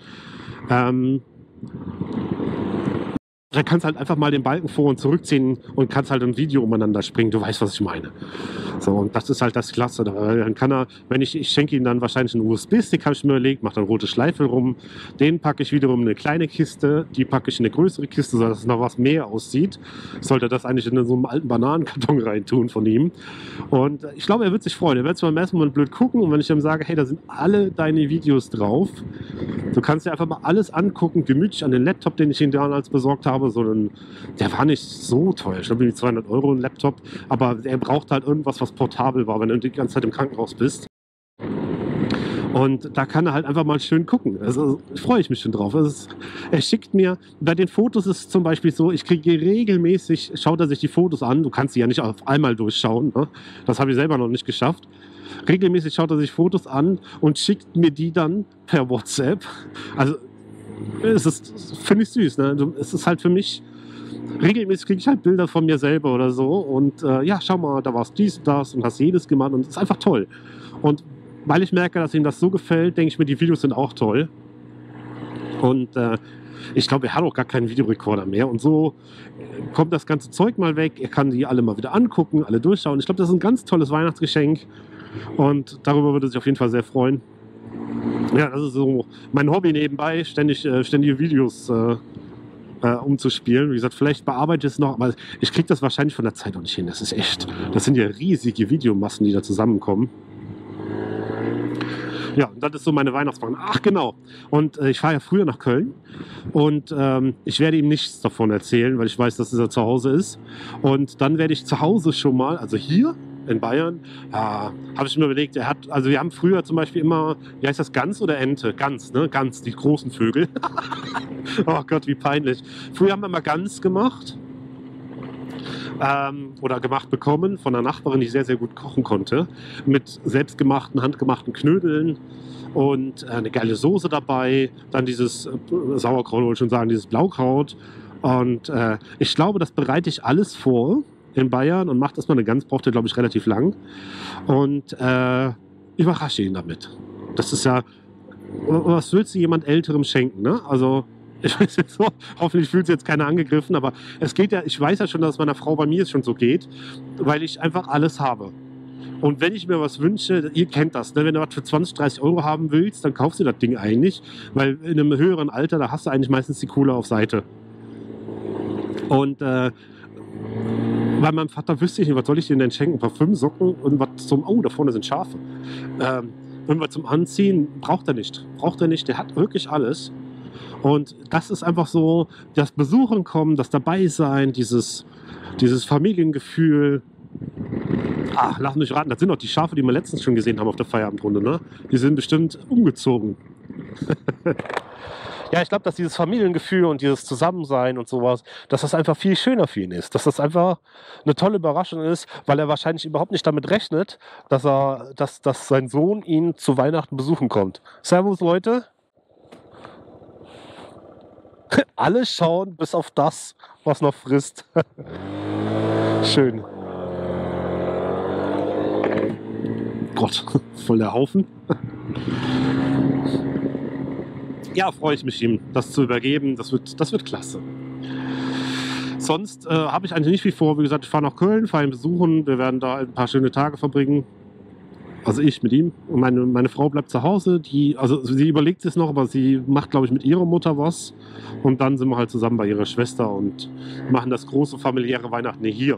Da kannst halt einfach mal den Balken vor- und zurückziehen und kannst halt ein Video umeinander springen. Du weißt, was ich meine. So, und das ist halt das Klasse. Dann kann er, ich schenke ihm dann wahrscheinlich einen USB-Stick, habe ich mir überlegt, mache dann rote Schleife rum. Den packe ich wiederum in eine kleine Kiste, die packe ich in eine größere Kiste, sodass es noch was mehr aussieht. Sollte das eigentlich in so einen alten Bananenkarton reintun von ihm. Und ich glaube, er wird sich freuen. Er wird zwar im ersten Moment blöd gucken, und wenn ich ihm sage, hey, da sind alle deine Videos drauf, du kannst dir einfach mal alles angucken, gemütlich an den Laptop, den ich ihm damals besorgt habe. Der war nicht so teuer. Ich glaube, 200 Euro ein Laptop. Aber er braucht halt irgendwas, was portabel war, wenn du die ganze Zeit im Krankenhaus bist. Und da kann er halt einfach mal schön gucken. Also freue ich mich schon drauf. Er schickt mir, bei den Fotos ist es zum Beispiel so, ich kriege regelmäßig, schaut er sich die Fotos an. Du kannst sie ja nicht auf einmal durchschauen. Ne? Das habe ich selber noch nicht geschafft. Regelmäßig schaut er sich Fotos an und schickt mir die dann per WhatsApp. Also finde ich süß. Ne? Es ist halt für mich, regelmäßig kriege ich halt Bilder von mir selber oder so und ja, schau mal, da warst dies und das und hast jedes gemacht und es ist einfach toll. Und weil ich merke, dass ihm das so gefällt, denke ich mir, die Videos sind auch toll. Und ich glaube, er hat auch gar keinen Videorekorder mehr. Und so kommt das ganze Zeug mal weg. Er kann die alle mal wieder angucken, alle durchschauen. Ich glaube, das ist ein ganz tolles Weihnachtsgeschenk. Und darüber würde er sich auf jeden Fall sehr freuen. Ja, das ist so mein Hobby nebenbei, ständige Videos umzuspielen. Wie gesagt, vielleicht bearbeite ich es noch, aber ich kriege das wahrscheinlich von der Zeit auch nicht hin. Das ist echt, das sind ja riesige Videomassen, die da zusammenkommen. Ja, und das ist so meine Weihnachtsfeier. Ach genau. Und ich fahre ja früher nach Köln und ich werde ihm nichts davon erzählen, weil ich weiß, dass er zu Hause ist. Und dann werde ich zu Hause schon mal, also hier in Bayern, habe ich mir überlegt, also wir haben früher zum Beispiel immer, wie heißt das, Gans oder Ente? Gans, ne? Gans, die großen Vögel. Oh Gott, wie peinlich. Früher haben wir mal Gans gemacht. Oder gemacht bekommen von einer Nachbarin, die sehr, sehr gut kochen konnte, mit selbstgemachten, handgemachten Knödeln und eine geile Soße dabei, dann dieses Sauerkraut, wollte ich schon sagen, dieses Blaukraut und ich glaube, das bereite ich alles in Bayern und mache das mal eine Gans, braucht er, glaube ich, relativ lang und überrasche ihn damit. Das ist ja, was willst du jemand Älterem schenken, ne? Also ich weiß jetzt so, hoffentlich fühlt sich jetzt keiner angegriffen, aber es geht ja, ich weiß ja schon, dass es meiner Frau bei mir schon so geht, weil ich einfach alles habe. Und wenn ich mir was wünsche, ihr kennt das, ne? Wenn du was für 20, 30 Euro haben willst, dann kaufst du das Ding eigentlich, weil in einem höheren Alter, da hast du eigentlich meistens die Kohle auf Seite. Und bei meinem Vater wüsste ich nicht, was soll ich dir denn schenken? Parfüm, Socken und was zum, oh, da vorne sind Schafe. Irgendwas zum Anziehen braucht er nicht. Der hat wirklich alles. Und das ist einfach so, das Besuchen kommen, das Dabeisein, dieses Familiengefühl. Ach, lass mich raten, das sind doch die Schafe, die wir letztens schon gesehen haben auf der Feierabendrunde, ne? Die sind bestimmt umgezogen. Ja, ich glaube, dass dieses Familiengefühl und dieses Zusammensein und sowas, dass das einfach viel schöner für ihn ist. Dass das einfach eine tolle Überraschung ist, weil er wahrscheinlich überhaupt nicht damit rechnet, dass sein Sohn ihn zu Weihnachten besuchen kommt. Servus, Leute. Alle schauen bis auf das, was noch frisst. Schön. Gott, voll der Haufen. Ja, freue ich mich, ihm das zu übergeben. Das wird klasse. Sonst habe ich eigentlich nicht viel vor. Wie gesagt, ich fahre nach Köln, fahre ihn besuchen. Wir werden da ein paar schöne Tage verbringen. Also ich mit ihm. Und meine Frau bleibt zu Hause. Also sie überlegt es noch, aber sie macht, glaube ich, mit ihrer Mutter was. Und dann sind wir halt zusammen bei ihrer Schwester und machen das große familiäre Weihnachten hier.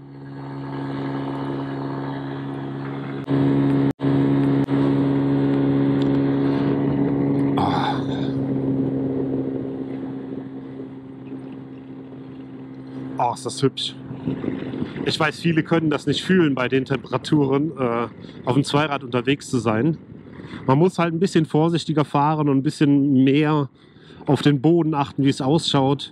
Oh, ist das hübsch. Ich weiß, viele können das nicht fühlen, bei den Temperaturen auf dem Zweirad unterwegs zu sein. Man muss halt ein bisschen vorsichtiger fahren und ein bisschen mehr auf den Boden achten, wie es ausschaut.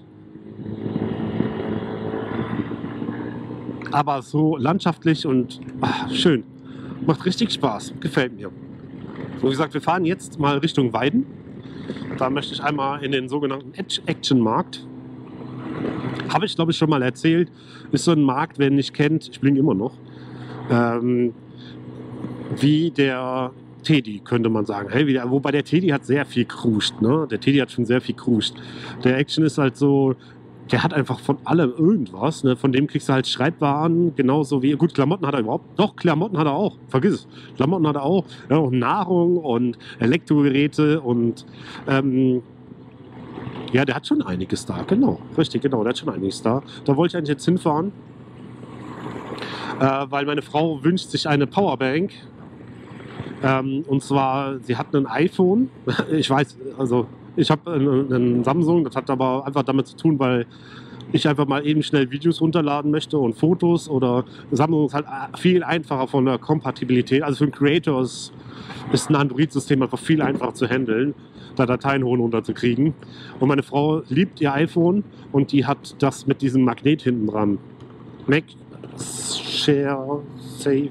Aber so landschaftlich und schön. Macht richtig Spaß. Gefällt mir. Wie gesagt, wir fahren jetzt mal Richtung Weiden. Da möchte ich einmal in den sogenannten Action-Markt. Habe ich, glaube ich, schon mal erzählt. Ist so ein Markt, wer ihn nicht kennt, ich blinke immer noch, wie der Teddy, könnte man sagen. Hey, wobei der Teddy hat sehr viel kruscht. Ne? Der Teddy hat schon sehr viel kruscht. Der Action ist halt so, der hat einfach von allem irgendwas. Ne? Von dem kriegst du halt Schreibwaren, genauso wie, gut, Klamotten hat er überhaupt. Doch, Klamotten hat er auch. Vergiss es. Klamotten hat er auch. Ja, auch Nahrung und Elektrogeräte und ja, der hat schon einiges da, genau. Richtig, genau, der hat schon einiges da. Da wollte ich eigentlich jetzt hinfahren, weil meine Frau wünscht sich eine Powerbank. Und zwar, sie hat ein iPhone. Ich weiß, also ich habe einen Samsung, das hat aber einfach damit zu tun, weil ich einfach mal eben schnell Videos runterladen möchte und Fotos oder Samsung ist halt viel einfacher von der Kompatibilität. Also für einen Creator ist ein Android-System einfach viel einfacher zu handeln, da Dateien hoch und runter zu kriegen. Und meine Frau liebt ihr iPhone und die hat das mit diesem Magnet hinten dran. Mac Share Safe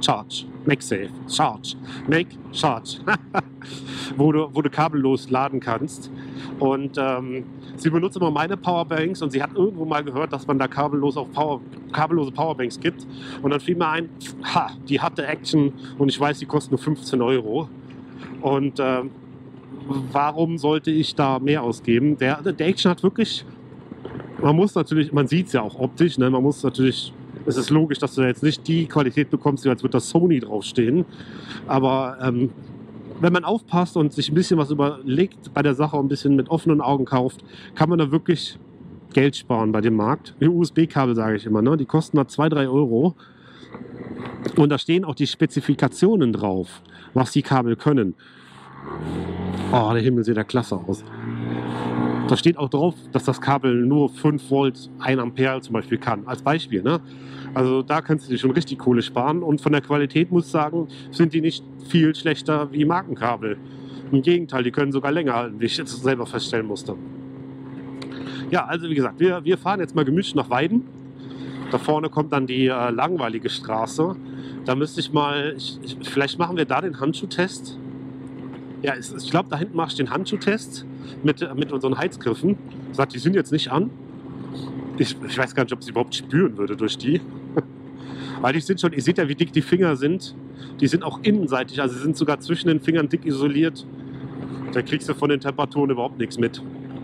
Charge, MagSafe, Charge, Make, Charge, wo du kabellos laden kannst. Und sie benutzt immer meine Powerbanks und sie hat irgendwo mal gehört, dass man da kabellose Powerbanks gibt. Und dann fiel mir ein, die hatte Action und ich weiß, die kosten nur 15 Euro. Und warum sollte ich da mehr ausgeben? Der Action hat wirklich, man sieht es ja auch optisch, ne? Es ist logisch, dass du da jetzt nicht die Qualität bekommst, als wird da Sony draufstehen. Aber wenn man aufpasst und sich ein bisschen was überlegt bei der Sache und ein bisschen mit offenen Augen kauft, kann man da wirklich Geld sparen bei dem Markt. Die USB-Kabel sage ich immer, ne? Die kosten da 2-3 Euro. Und da stehen auch die Spezifikationen drauf, was die Kabel können. Oh, der Himmel sieht ja klasse aus. Da steht auch drauf, dass das Kabel nur 5 Volt, 1 Ampere zum Beispiel kann. Als Beispiel, ne? Also da kannst du dir schon richtig Kohle sparen. Und von der Qualität muss ich sagen, sind die nicht viel schlechter wie Markenkabel. Im Gegenteil, die können sogar länger halten, wie ich jetzt selber feststellen musste. Ja, also wie gesagt, wir fahren jetzt mal gemütlich nach Weiden. Da vorne kommt dann die langweilige Straße. Da müsste ich mal, vielleicht machen wir da den Handschuhtest. Ja, ich glaube, da hinten mache ich den Handschuhtest mit unseren Heizgriffen. Sagt, die sind jetzt nicht an. Ich weiß gar nicht, ob ich sie überhaupt spüren würde durch die. Weil die sind schon, ihr seht ja, wie dick die Finger sind. Die sind auch innenseitig, also sie sind sogar zwischen den Fingern dick isoliert. Da kriegst du von den Temperaturen überhaupt nichts mit.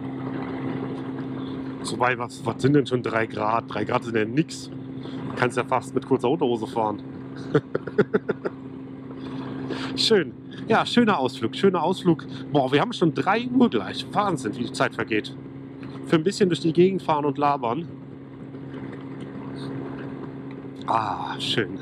Wobei, was sind denn schon 3 Grad? 3 Grad sind ja nix. Du kannst ja fast mit kurzer Unterhose fahren. Schön. Ja, schöner Ausflug, schöner Ausflug. Boah, wir haben schon 3 Uhr gleich. Wahnsinn, wie die Zeit vergeht. Für ein bisschen durch die Gegend fahren und labern. Ah, schön.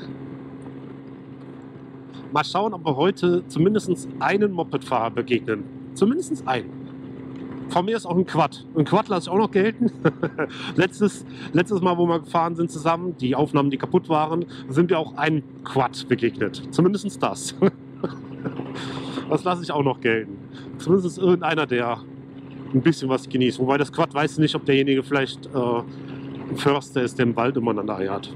Mal schauen, ob wir heute zumindest einen Mopedfahrer begegnen. Zumindest einen. Von mir ist auch ein Quad. Ein Quad lasse ich auch noch gelten. Letztes Mal, wo wir gefahren sind zusammen, die Aufnahmen, die kaputt waren, sind wir auch einem Quad begegnet. Zumindest das. Das lasse ich auch noch gelten. Zumindest irgendeiner, der ein bisschen was genießt. Wobei das Quad weiß nicht, ob derjenige vielleicht ein Förster ist, der im Wald umeinander eiert.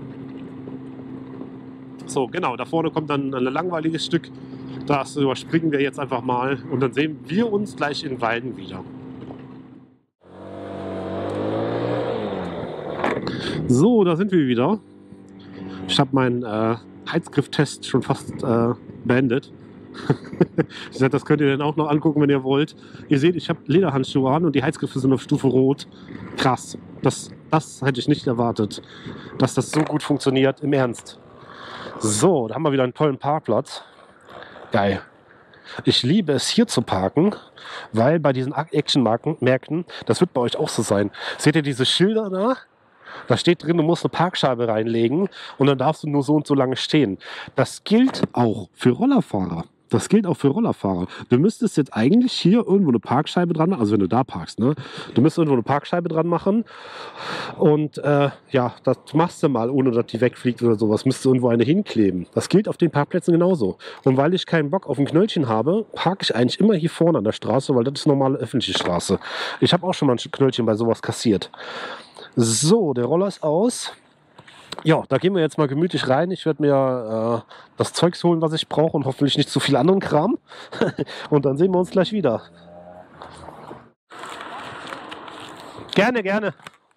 So, genau, da vorne kommt dann ein langweiliges Stück. Das überspringen wir jetzt einfach mal und dann sehen wir uns gleich in Weiden wieder. So, da sind wir wieder. Ich habe meinen Heizgrifftest schon fast beendet. Ich sag, das könnt ihr dann auch noch angucken, wenn ihr wollt. Ihr seht, ich habe Lederhandschuhe an und die Heizgriffe sind auf Stufe Rot. Krass. Das hätte ich nicht erwartet, dass das so gut funktioniert. Im Ernst. So, da haben wir wieder einen tollen Parkplatz. Geil. Ich liebe es, hier zu parken, weil bei diesen Action-Märkten, das wird bei euch auch so sein. Seht ihr diese Schilder da? Da steht drin, du musst eine Parkscheibe reinlegen und dann darfst du nur so und so lange stehen. Das gilt auch für Rollerfahrer. Das gilt auch für Rollerfahrer. Du müsstest jetzt eigentlich hier irgendwo eine Parkscheibe dran machen, also wenn du da parkst, ne? Du müsstest irgendwo eine Parkscheibe dran machen und ja, das machst du mal, ohne dass die wegfliegt oder sowas. Müsstest du irgendwo eine hinkleben. Das gilt auf den Parkplätzen genauso. Und weil ich keinen Bock auf ein Knöllchen habe, parke ich eigentlich immer hier vorne an der Straße, weil das ist normale öffentliche Straße. Ich habe auch schon mal ein Knöllchen bei sowas kassiert. So, der Roller ist aus. Ja, da gehen wir jetzt mal gemütlich rein. Ich werde mir das Zeugs holen, was ich brauche und hoffentlich nicht zu viel anderen Kram. Und dann sehen wir uns gleich wieder. Gerne, gerne.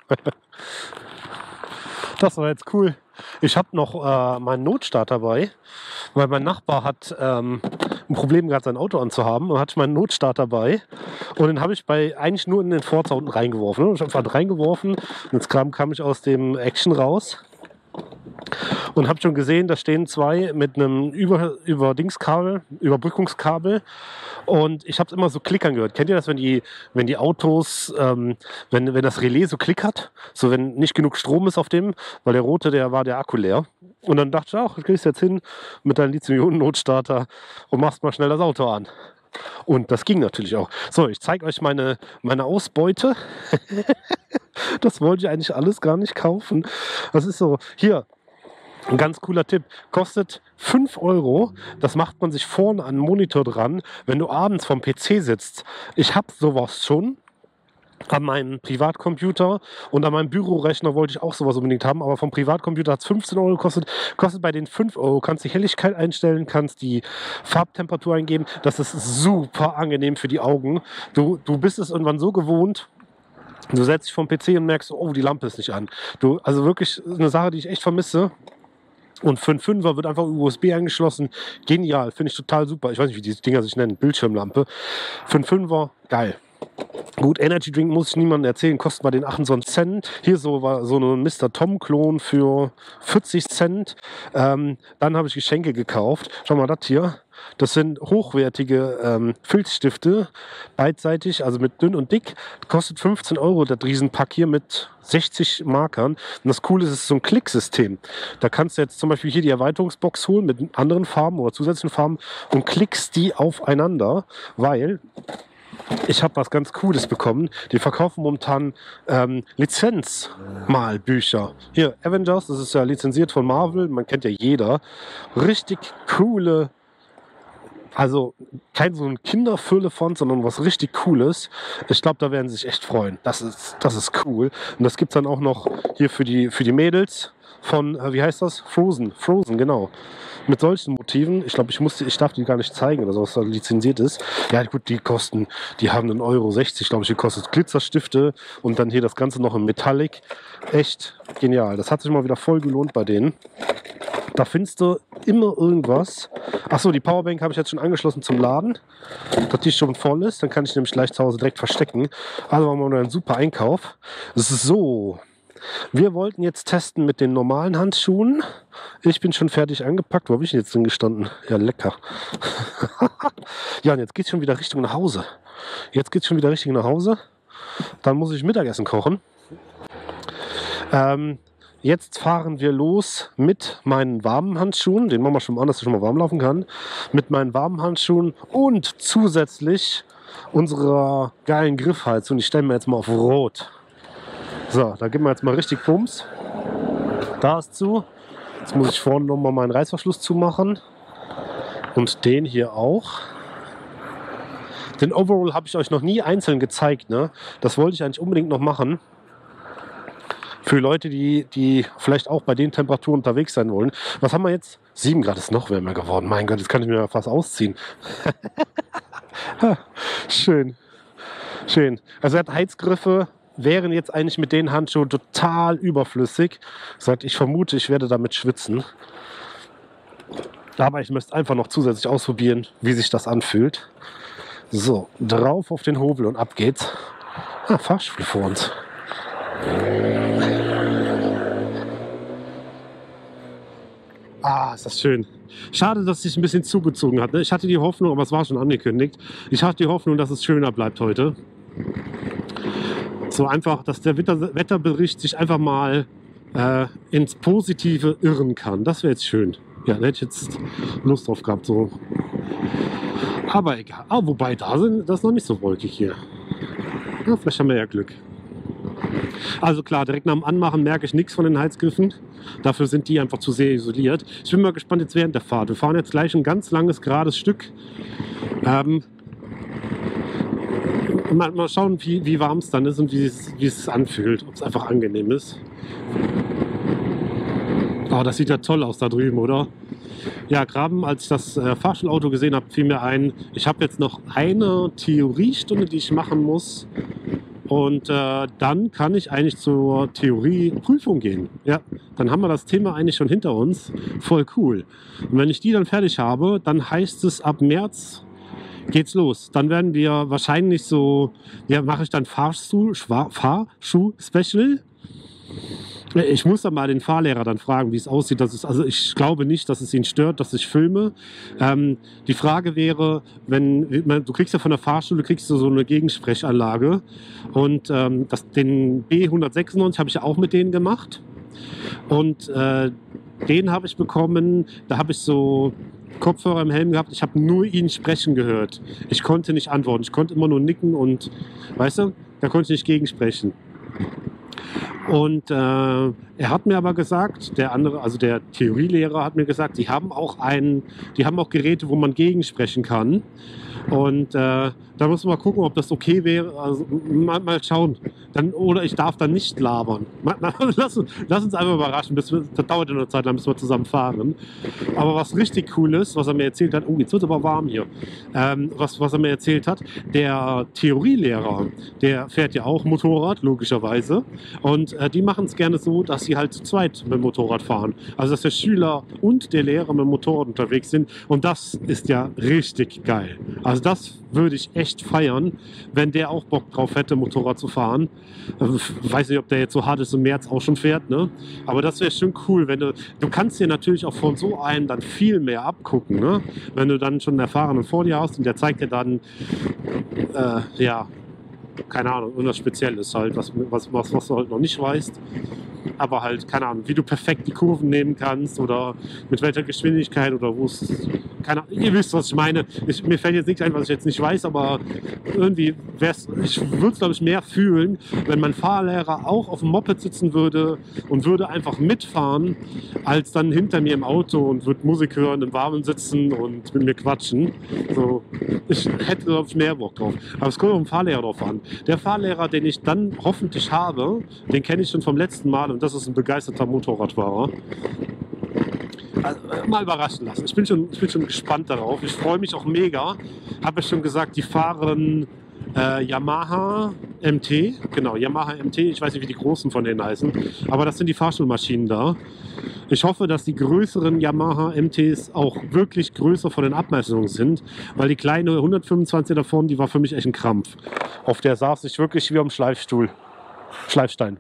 Das war jetzt cool. Ich habe noch meinen Notstart dabei, weil mein Nachbar hat ein Problem gehabt, sein Auto anzuhaben. Und hatte ich meinen Notstart dabei. Und den habe ich eigentlich nur in den Forza unten reingeworfen. Ich habe einfach reingeworfen. Und jetzt kam ich aus dem Action raus. Und habe schon gesehen, da stehen 2 mit einem Überbrückungskabel. Und ich habe es immer so klickern gehört. Kennt ihr das, wenn die Autos, wenn das Relais so klickert? So, wenn nicht genug Strom ist auf dem, weil der rote, der Akku leer. Und dann dachte ich, ach, du gehst jetzt hin mit deinem Lithium-Ionen-Notstarter und machst mal schnell das Auto an. Und das ging natürlich auch. So, ich zeige euch meine Ausbeute. Das wollte ich eigentlich alles gar nicht kaufen. Das ist so, hier, ein ganz cooler Tipp. Kostet 5 Euro. Das macht man sich vorne an den Monitor dran, wenn du abends vom PC sitzt. Ich habe sowas schon. an meinem Privatcomputer und an meinem Bürorechner wollte ich auch sowas unbedingt haben, aber vom Privatcomputer hat es 15 Euro gekostet, kostet bei den 5 Euro. Kannst die Helligkeit einstellen, kannst die Farbtemperatur eingeben. Das ist super angenehm für die Augen. Du bist es irgendwann so gewohnt, du setzt dich vom PC und merkst, oh, die Lampe ist nicht an. Also wirklich eine Sache, die ich echt vermisse. Und für einen 5er wird einfach USB angeschlossen. Genial, finde ich total super. Ich weiß nicht, wie diese Dinger sich nennen, Bildschirmlampe. Für einen 5er, geil. Gut, Energy Drink muss ich niemandem erzählen, kostet mal den 28 Cent. Hier war so ein Mr. Tom-Klon für 40 Cent. Dann habe ich Geschenke gekauft. Schau mal, das hier. Das sind hochwertige Filzstifte, beidseitig, also mit dünn und dick. Kostet 15 Euro, das Riesenpack hier mit 60 Markern. Und das Coole ist, es ist so ein Klicksystem. Da kannst du jetzt zum Beispiel hier die Erweiterungsbox holen mit anderen Farben oder zusätzlichen Farben und klickst die aufeinander, weil ich habe was ganz Cooles bekommen. Die verkaufen momentan Lizenzmalbücher. Hier, Avengers, das ist ja lizenziert von Marvel, man kennt ja jeder. Richtig coole, also kein so ein Kinderfülle-Font, sondern was richtig Cooles. Ich glaube, da werden sie sich echt freuen. Das ist cool. Und das gibt es dann auch noch hier für die Mädels von, wie heißt das? Frozen, genau. Mit solchen Motiven. Ich glaube, ich darf die gar nicht zeigen oder so, was da lizenziert ist. Ja gut, die haben 1,60 Euro, glaube ich, gekostet. Glitzerstifte und dann hier das Ganze noch in Metallic. Echt genial. Das hat sich mal wieder voll gelohnt bei denen. Da findest du immer irgendwas. Achso, die Powerbank habe ich jetzt schon angeschlossen zum Laden, dass die schon voll ist. Dann kann ich nämlich gleich zu Hause direkt verstecken. Also war mal ein super Einkauf. So, wir wollten jetzt testen mit den normalen Handschuhen. Ich bin schon fertig angepackt. Wo habe ich denn jetzt drin gestanden? Ja, lecker. Ja, und jetzt geht es schon wieder Richtung nach Hause. Dann muss ich Mittagessen kochen. Jetzt fahren wir los mit meinen warmen Handschuhen. Den machen wir schon mal an, dass ich schon mal warm laufen kann. Mit meinen warmen Handschuhen und zusätzlich unserer geilen Griffheizung. Die stellen wir jetzt mal auf Rot. So, da geben wir jetzt mal richtig Bums. Da ist zu. Jetzt muss ich vorne nochmal meinen Reißverschluss zumachen. Und den hier auch. Den Overall habe ich euch noch nie einzeln gezeigt, ne? Das wollte ich eigentlich unbedingt noch machen. Für Leute, die vielleicht auch bei den Temperaturen unterwegs sein wollen. Was haben wir jetzt? 7 Grad, ist noch wärmer geworden. Mein Gott, jetzt kann ich mir ja fast ausziehen. Schön. Also er hat Heizgriffe, wären jetzt eigentlich mit den Handschuhen total überflüssig. Ich vermute, ich werde damit schwitzen. Aber ich möchte einfach noch zusätzlich ausprobieren, wie sich das anfühlt. So, drauf auf den Hobel und ab geht's. Fahrstuhl vor uns. Ist das schön. Schade, dass es sich ein bisschen zugezogen hat. Ne? Ich hatte die Hoffnung, aber es war schon angekündigt, ich hatte die Hoffnung, dass es schöner bleibt heute. So einfach, dass der Wetterbericht sich einfach mal ins Positive irren kann. Das wäre jetzt schön. Ja, da hätte ich jetzt Lust drauf gehabt. So. Aber egal. Wobei, das ist noch nicht so wolkig hier. Ja, vielleicht haben wir ja Glück. Also klar, direkt nach dem Anmachen merke ich nichts von den Heizgriffen. Dafür sind die einfach zu sehr isoliert. Ich bin mal gespannt jetzt während der Fahrt. Wir fahren jetzt gleich ein ganz langes, gerades Stück. Mal schauen, wie warm es dann ist und wie es anfühlt. Ob es einfach angenehm ist. Das sieht ja toll aus da drüben, oder? Ja, gerade als ich das Fahrschulauto gesehen habe, fiel mir ein, ich habe jetzt noch eine Theoriestunde, die ich machen muss. Und dann kann ich eigentlich zur Theorieprüfung gehen. Ja, dann haben wir das Thema eigentlich schon hinter uns. Voll cool. Und wenn ich die dann fertig habe, dann heißt es, ab März geht's los. Dann werden wir wahrscheinlich mache ich dann Fahrschuh-Special. Ich muss dann mal den Fahrlehrer dann fragen, wie es aussieht. Also ich glaube nicht, dass es ihn stört, dass ich filme. Die Frage wäre, du kriegst ja von der Fahrschule so eine Gegensprechanlage und den B196 habe ich ja auch mit denen gemacht und den habe ich bekommen. Da habe ich so Kopfhörer im Helm gehabt. Ich habe nur ihn sprechen gehört. Ich konnte nicht antworten. Ich konnte immer nur nicken und, weißt du, da konnte ich nicht gegensprechen. Und er hat mir aber gesagt, der andere, also der Theorielehrer hat mir gesagt, die haben auch Geräte, wo man gegensprechen kann. Und da muss man mal gucken, ob das okay wäre. Also mal schauen. Oder ich darf dann nicht labern. Lass uns einfach überraschen. Das dauert ja eine Zeit lang, bis wir zusammen fahren. Aber was richtig cool ist, was er mir erzählt hat, oh, jetzt wird es aber warm hier. Was er mir erzählt hat, der Theorielehrer, der fährt ja auch Motorrad, logischerweise. Und die machen es gerne so, dass sie halt zu zweit mit dem Motorrad fahren. Also dass der Schüler und der Lehrer mit dem Motorrad unterwegs sind. Und das ist ja richtig geil. Also das würde ich echt feiern, wenn der auch Bock drauf hätte, Motorrad zu fahren. Ich weiß nicht, ob der jetzt so hart ist im März auch schon fährt, ne? Aber das wäre schon cool, wenn du kannst dir natürlich auch von so einem dann viel mehr abgucken, ne? Wenn du dann schon einen Erfahrenen vor dir hast und der zeigt dir dann, ja, keine Ahnung, irgendwas Spezielles halt, was du halt noch nicht weißt. Aber halt, keine Ahnung, wie du perfekt die Kurven nehmen kannst oder mit welcher Geschwindigkeit oder wo es, keine Ahnung, ihr wisst, was ich meine. Mir fällt jetzt nichts ein, was ich jetzt nicht weiß, aber irgendwie ich würde es, glaube ich, mehr fühlen, wenn mein Fahrlehrer auch auf dem Moped sitzen würde und würde einfach mitfahren, als dann hinter mir im Auto und würde Musik hören, im Warmen sitzen und mit mir quatschen. So, ich hätte, glaube ich, mehr Bock drauf. Aber es kommt auf den Fahrlehrer drauf an. Der Fahrlehrer, den ich dann hoffentlich habe, den kenne ich schon vom letzten Mal und das ist ein begeisterter Motorradfahrer. Also, mal überraschen lassen. Ich bin schon gespannt darauf. Ich freue mich auch mega. Habe ja schon gesagt, die fahren Yamaha MT. Genau, Yamaha MT. Ich weiß nicht, wie die großen von denen heißen. Aber das sind die Fahrstuhlmaschinen da. Ich hoffe, dass die größeren Yamaha MTs auch wirklich größer von den Abmessungen sind. Weil die kleine 125 davon, die war für mich echt ein Krampf. Auf der saß ich wirklich wie am Schleifstein.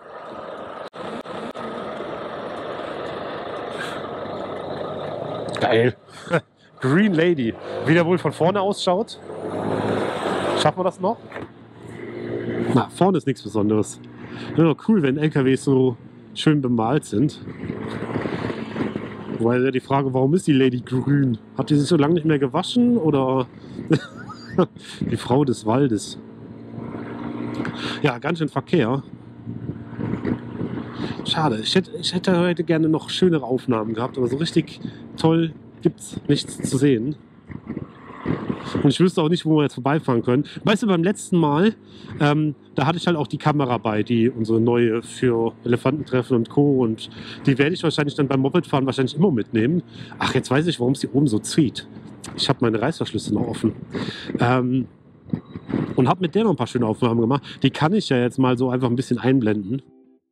Geil. Green Lady. Wie der wohl von vorne ausschaut. Schaffen wir das noch? Na, vorne ist nichts Besonderes. Ja, cool, wenn LKWs so schön bemalt sind. Wobei ja die Frage, warum ist die Lady grün? Hat die sich so lange nicht mehr gewaschen oder die Frau des Waldes? Ja, ganz schön Verkehr. Schade, ich hätte heute gerne noch schönere Aufnahmen gehabt, aber so richtig toll gibt es nichts zu sehen. Und ich wüsste auch nicht, wo wir jetzt vorbeifahren können. Weißt du, beim letzten Mal, da hatte ich halt auch die Kamera bei, die unsere neue für Elefantentreffen und Co. Und die werde ich wahrscheinlich dann beim Mopedfahren wahrscheinlich immer mitnehmen. Ach, jetzt weiß ich, warum es die oben so zieht. Ich habe meine Reißverschlüsse noch offen. Und habe mit der noch ein paar schöne Aufnahmen gemacht. Die kann ich ja jetzt mal so einfach ein bisschen einblenden.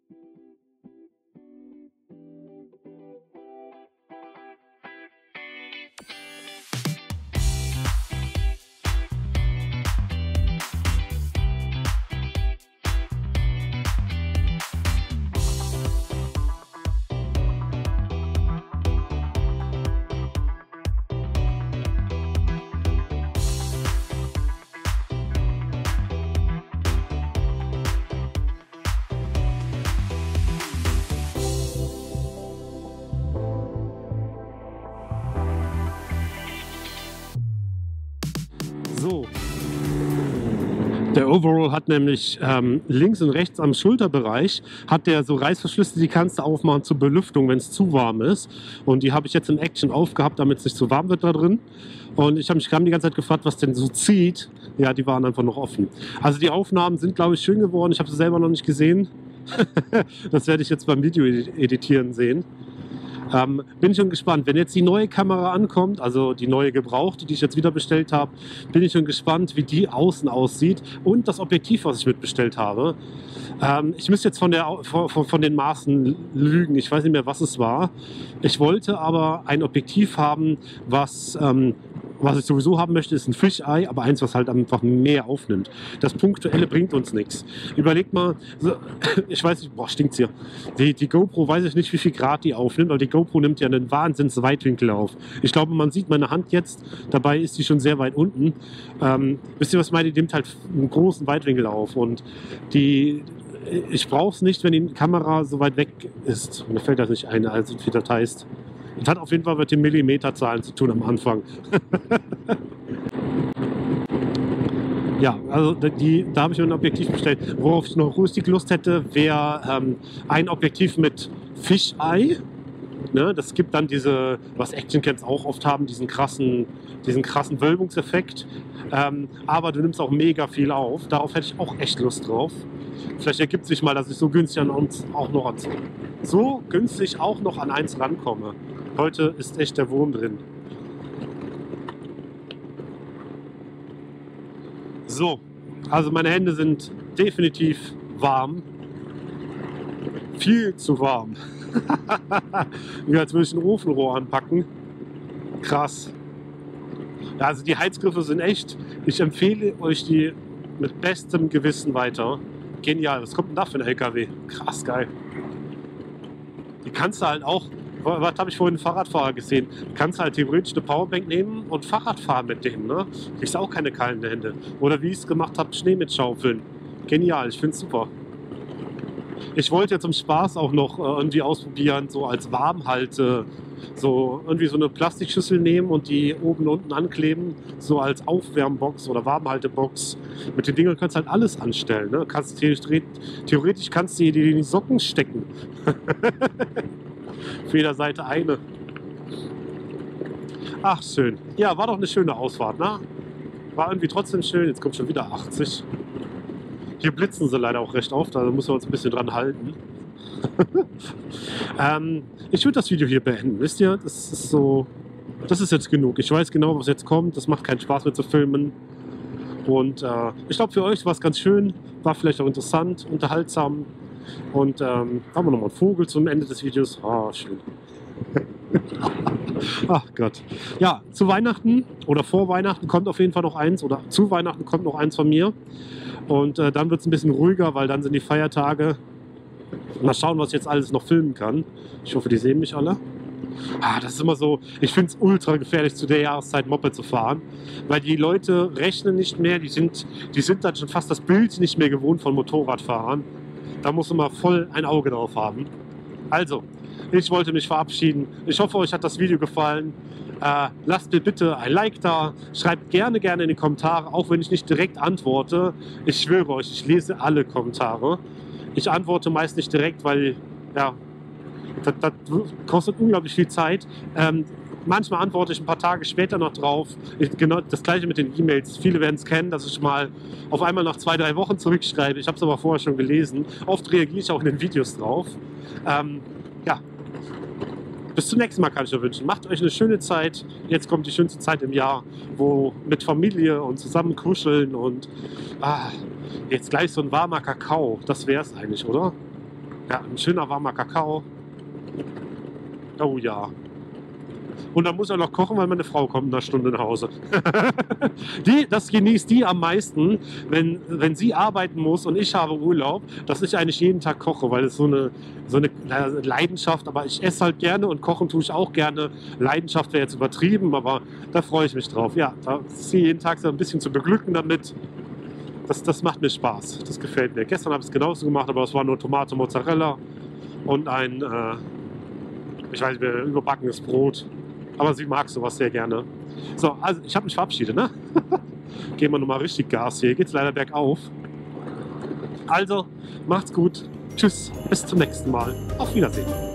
So. Der Overall hat nämlich links und rechts am Schulterbereich hat der so Reißverschlüsse, die kannst du aufmachen zur Belüftung, wenn es zu warm ist. Und die habe ich jetzt in Action aufgehabt, damit es nicht zu warm wird da drin. Und ich habe mich die ganze Zeit gefragt, was denn so zieht. Ja, die waren einfach noch offen. Also die Aufnahmen sind, glaube ich, schön geworden. Ich habe sie selber noch nicht gesehen. Das werde ich jetzt beim Video-Editieren sehen. Bin schon gespannt. Wenn jetzt die neue Kamera ankommt, also die neue gebrauchte, die ich jetzt wieder bestellt habe, bin ich schon gespannt, wie die außen aussieht und das Objektiv, was ich mitbestellt habe. Ich müsste jetzt von den Maßen lügen. Ich weiß nicht mehr, was es war. Ich wollte aber ein Objektiv haben, was ich sowieso haben möchte, ist ein Fisheye, aber eins, was halt einfach mehr aufnimmt. Das Punktuelle bringt uns nichts. Überlegt mal, ich weiß nicht, boah, stinkt's hier. Die GoPro, weiß ich nicht, wie viel Grad die aufnimmt, aber die GoPro nimmt ja einen Wahnsinns-Weitwinkel auf. Ich glaube, man sieht meine Hand jetzt, dabei ist die schon sehr weit unten. Wisst ihr, was ich meine? Die nimmt halt einen großen Weitwinkel auf und ich brauche es nicht, wenn die Kamera so weit weg ist. Mir fällt das nicht ein, also wie das heißt. Das hat auf jeden Fall mit den Millimeterzahlen zu tun am Anfang. Ja, also da habe ich mir ein Objektiv bestellt. Worauf ich noch richtig Lust hätte, wäre ein Objektiv mit Fisheye. Ne? Das gibt dann diese, was Actioncams auch oft haben, diesen krassen Wölbungseffekt. Aber du nimmst auch mega viel auf. Darauf hätte ich auch echt Lust drauf. Vielleicht ergibt sich mal, dass ich so günstig auch noch an eins rankomme. Heute ist echt der Wurm drin. So, also meine Hände sind definitiv warm. Viel zu warm. Wie als würde ich ein Ofenrohr anpacken. Krass. Ja, also die Heizgriffe sind echt. Ich empfehle euch die mit bestem Gewissen weiter. Genial. Was kommt denn da für ein LKW? Krass geil. Die kannst du halt auch. Was habe ich vorhin einen Fahrradfahrer gesehen? Du kannst halt theoretisch eine Powerbank nehmen und Fahrrad fahren mit dem. Ne? Kriegst auch keine kalten Hände. Oder wie ich es gemacht habe, Schnee mit Schaufeln. Genial, ich finde es super. Ich wollte jetzt zum Spaß auch noch irgendwie ausprobieren, so als Warmhalte, so irgendwie so eine Plastikschüssel nehmen und die oben und unten ankleben, so als Aufwärmbox oder Warmhaltebox. Mit den Dingern kannst du halt alles anstellen. Ne? Theoretisch kannst du dir in die Socken stecken. Für jeder Seite eine. Ach, schön. Ja, war doch eine schöne Ausfahrt, ne? War irgendwie trotzdem schön. Jetzt kommt schon wieder 80. Hier blitzen sie leider auch recht oft, also müssen wir uns ein bisschen dran halten. Ich würde das Video hier beenden, wisst ihr? Das ist jetzt genug. Ich weiß genau, was jetzt kommt. Das macht keinen Spaß mehr zu filmen. Und ich glaube, für euch war es ganz schön. War vielleicht auch interessant, unterhaltsam. Und haben wir nochmal einen Vogel zum Ende des Videos. Ah, schön. Ach Gott. Ja, zu Weihnachten oder vor Weihnachten kommt auf jeden Fall noch eins. Oder zu Weihnachten kommt noch eins von mir. Und dann wird es ein bisschen ruhiger, weil dann sind die Feiertage. Mal schauen, was ich jetzt alles noch filmen kann. Ich hoffe, die sehen mich alle. Das ist immer so, ich finde es ultra gefährlich, zu der Jahreszeit Moped zu fahren, weil die Leute rechnen nicht mehr, die sind dann schon fast das Bild nicht mehr gewohnt von Motorradfahrern. Da muss man mal voll ein Auge drauf haben. Also, ich wollte mich verabschieden. Ich hoffe, euch hat das Video gefallen. Lasst mir bitte ein Like da. Schreibt gerne in die Kommentare, auch wenn ich nicht direkt antworte. Ich schwöre euch, ich lese alle Kommentare. Ich antworte meist nicht direkt, weil ja, das kostet unglaublich viel Zeit. Manchmal antworte ich ein paar Tage später noch drauf. Genau das gleiche mit den E-Mails. Viele werden es kennen, dass ich mal auf einmal nach 2-3 Wochen zurückschreibe. Ich habe es aber vorher schon gelesen. Oft reagiere ich auch in den Videos drauf. Ja, bis zum nächsten Mal kann ich euch wünschen. Macht euch eine schöne Zeit. Jetzt kommt die schönste Zeit im Jahr, wo mit Familie und zusammen kuscheln und jetzt gleich so ein warmer Kakao. Das wäre es eigentlich, oder? Ja, ein schöner warmer Kakao. Oh ja. Und dann muss er noch kochen, weil meine Frau kommt in einer Stunde nach Hause. Das genießt die am meisten, wenn sie arbeiten muss und ich habe Urlaub, dass ich eigentlich jeden Tag koche, weil es so eine Leidenschaft, aber ich esse halt gerne und kochen tue ich auch gerne. Leidenschaft wäre jetzt übertrieben, aber da freue ich mich drauf. Ja, da sie jeden Tag so ein bisschen zu beglücken damit. Das macht mir Spaß, das gefällt mir. Gestern habe ich es genauso gemacht, aber es war nur Tomate, Mozzarella und ein, ich weiß nicht mehr, überbackenes Brot. Aber sie mag sowas sehr gerne. So, also ich habe mich verabschiedet, ne? Gehen wir nochmal richtig Gas. Hier geht's leider bergauf. Also, macht's gut. Tschüss, bis zum nächsten Mal. Auf Wiedersehen.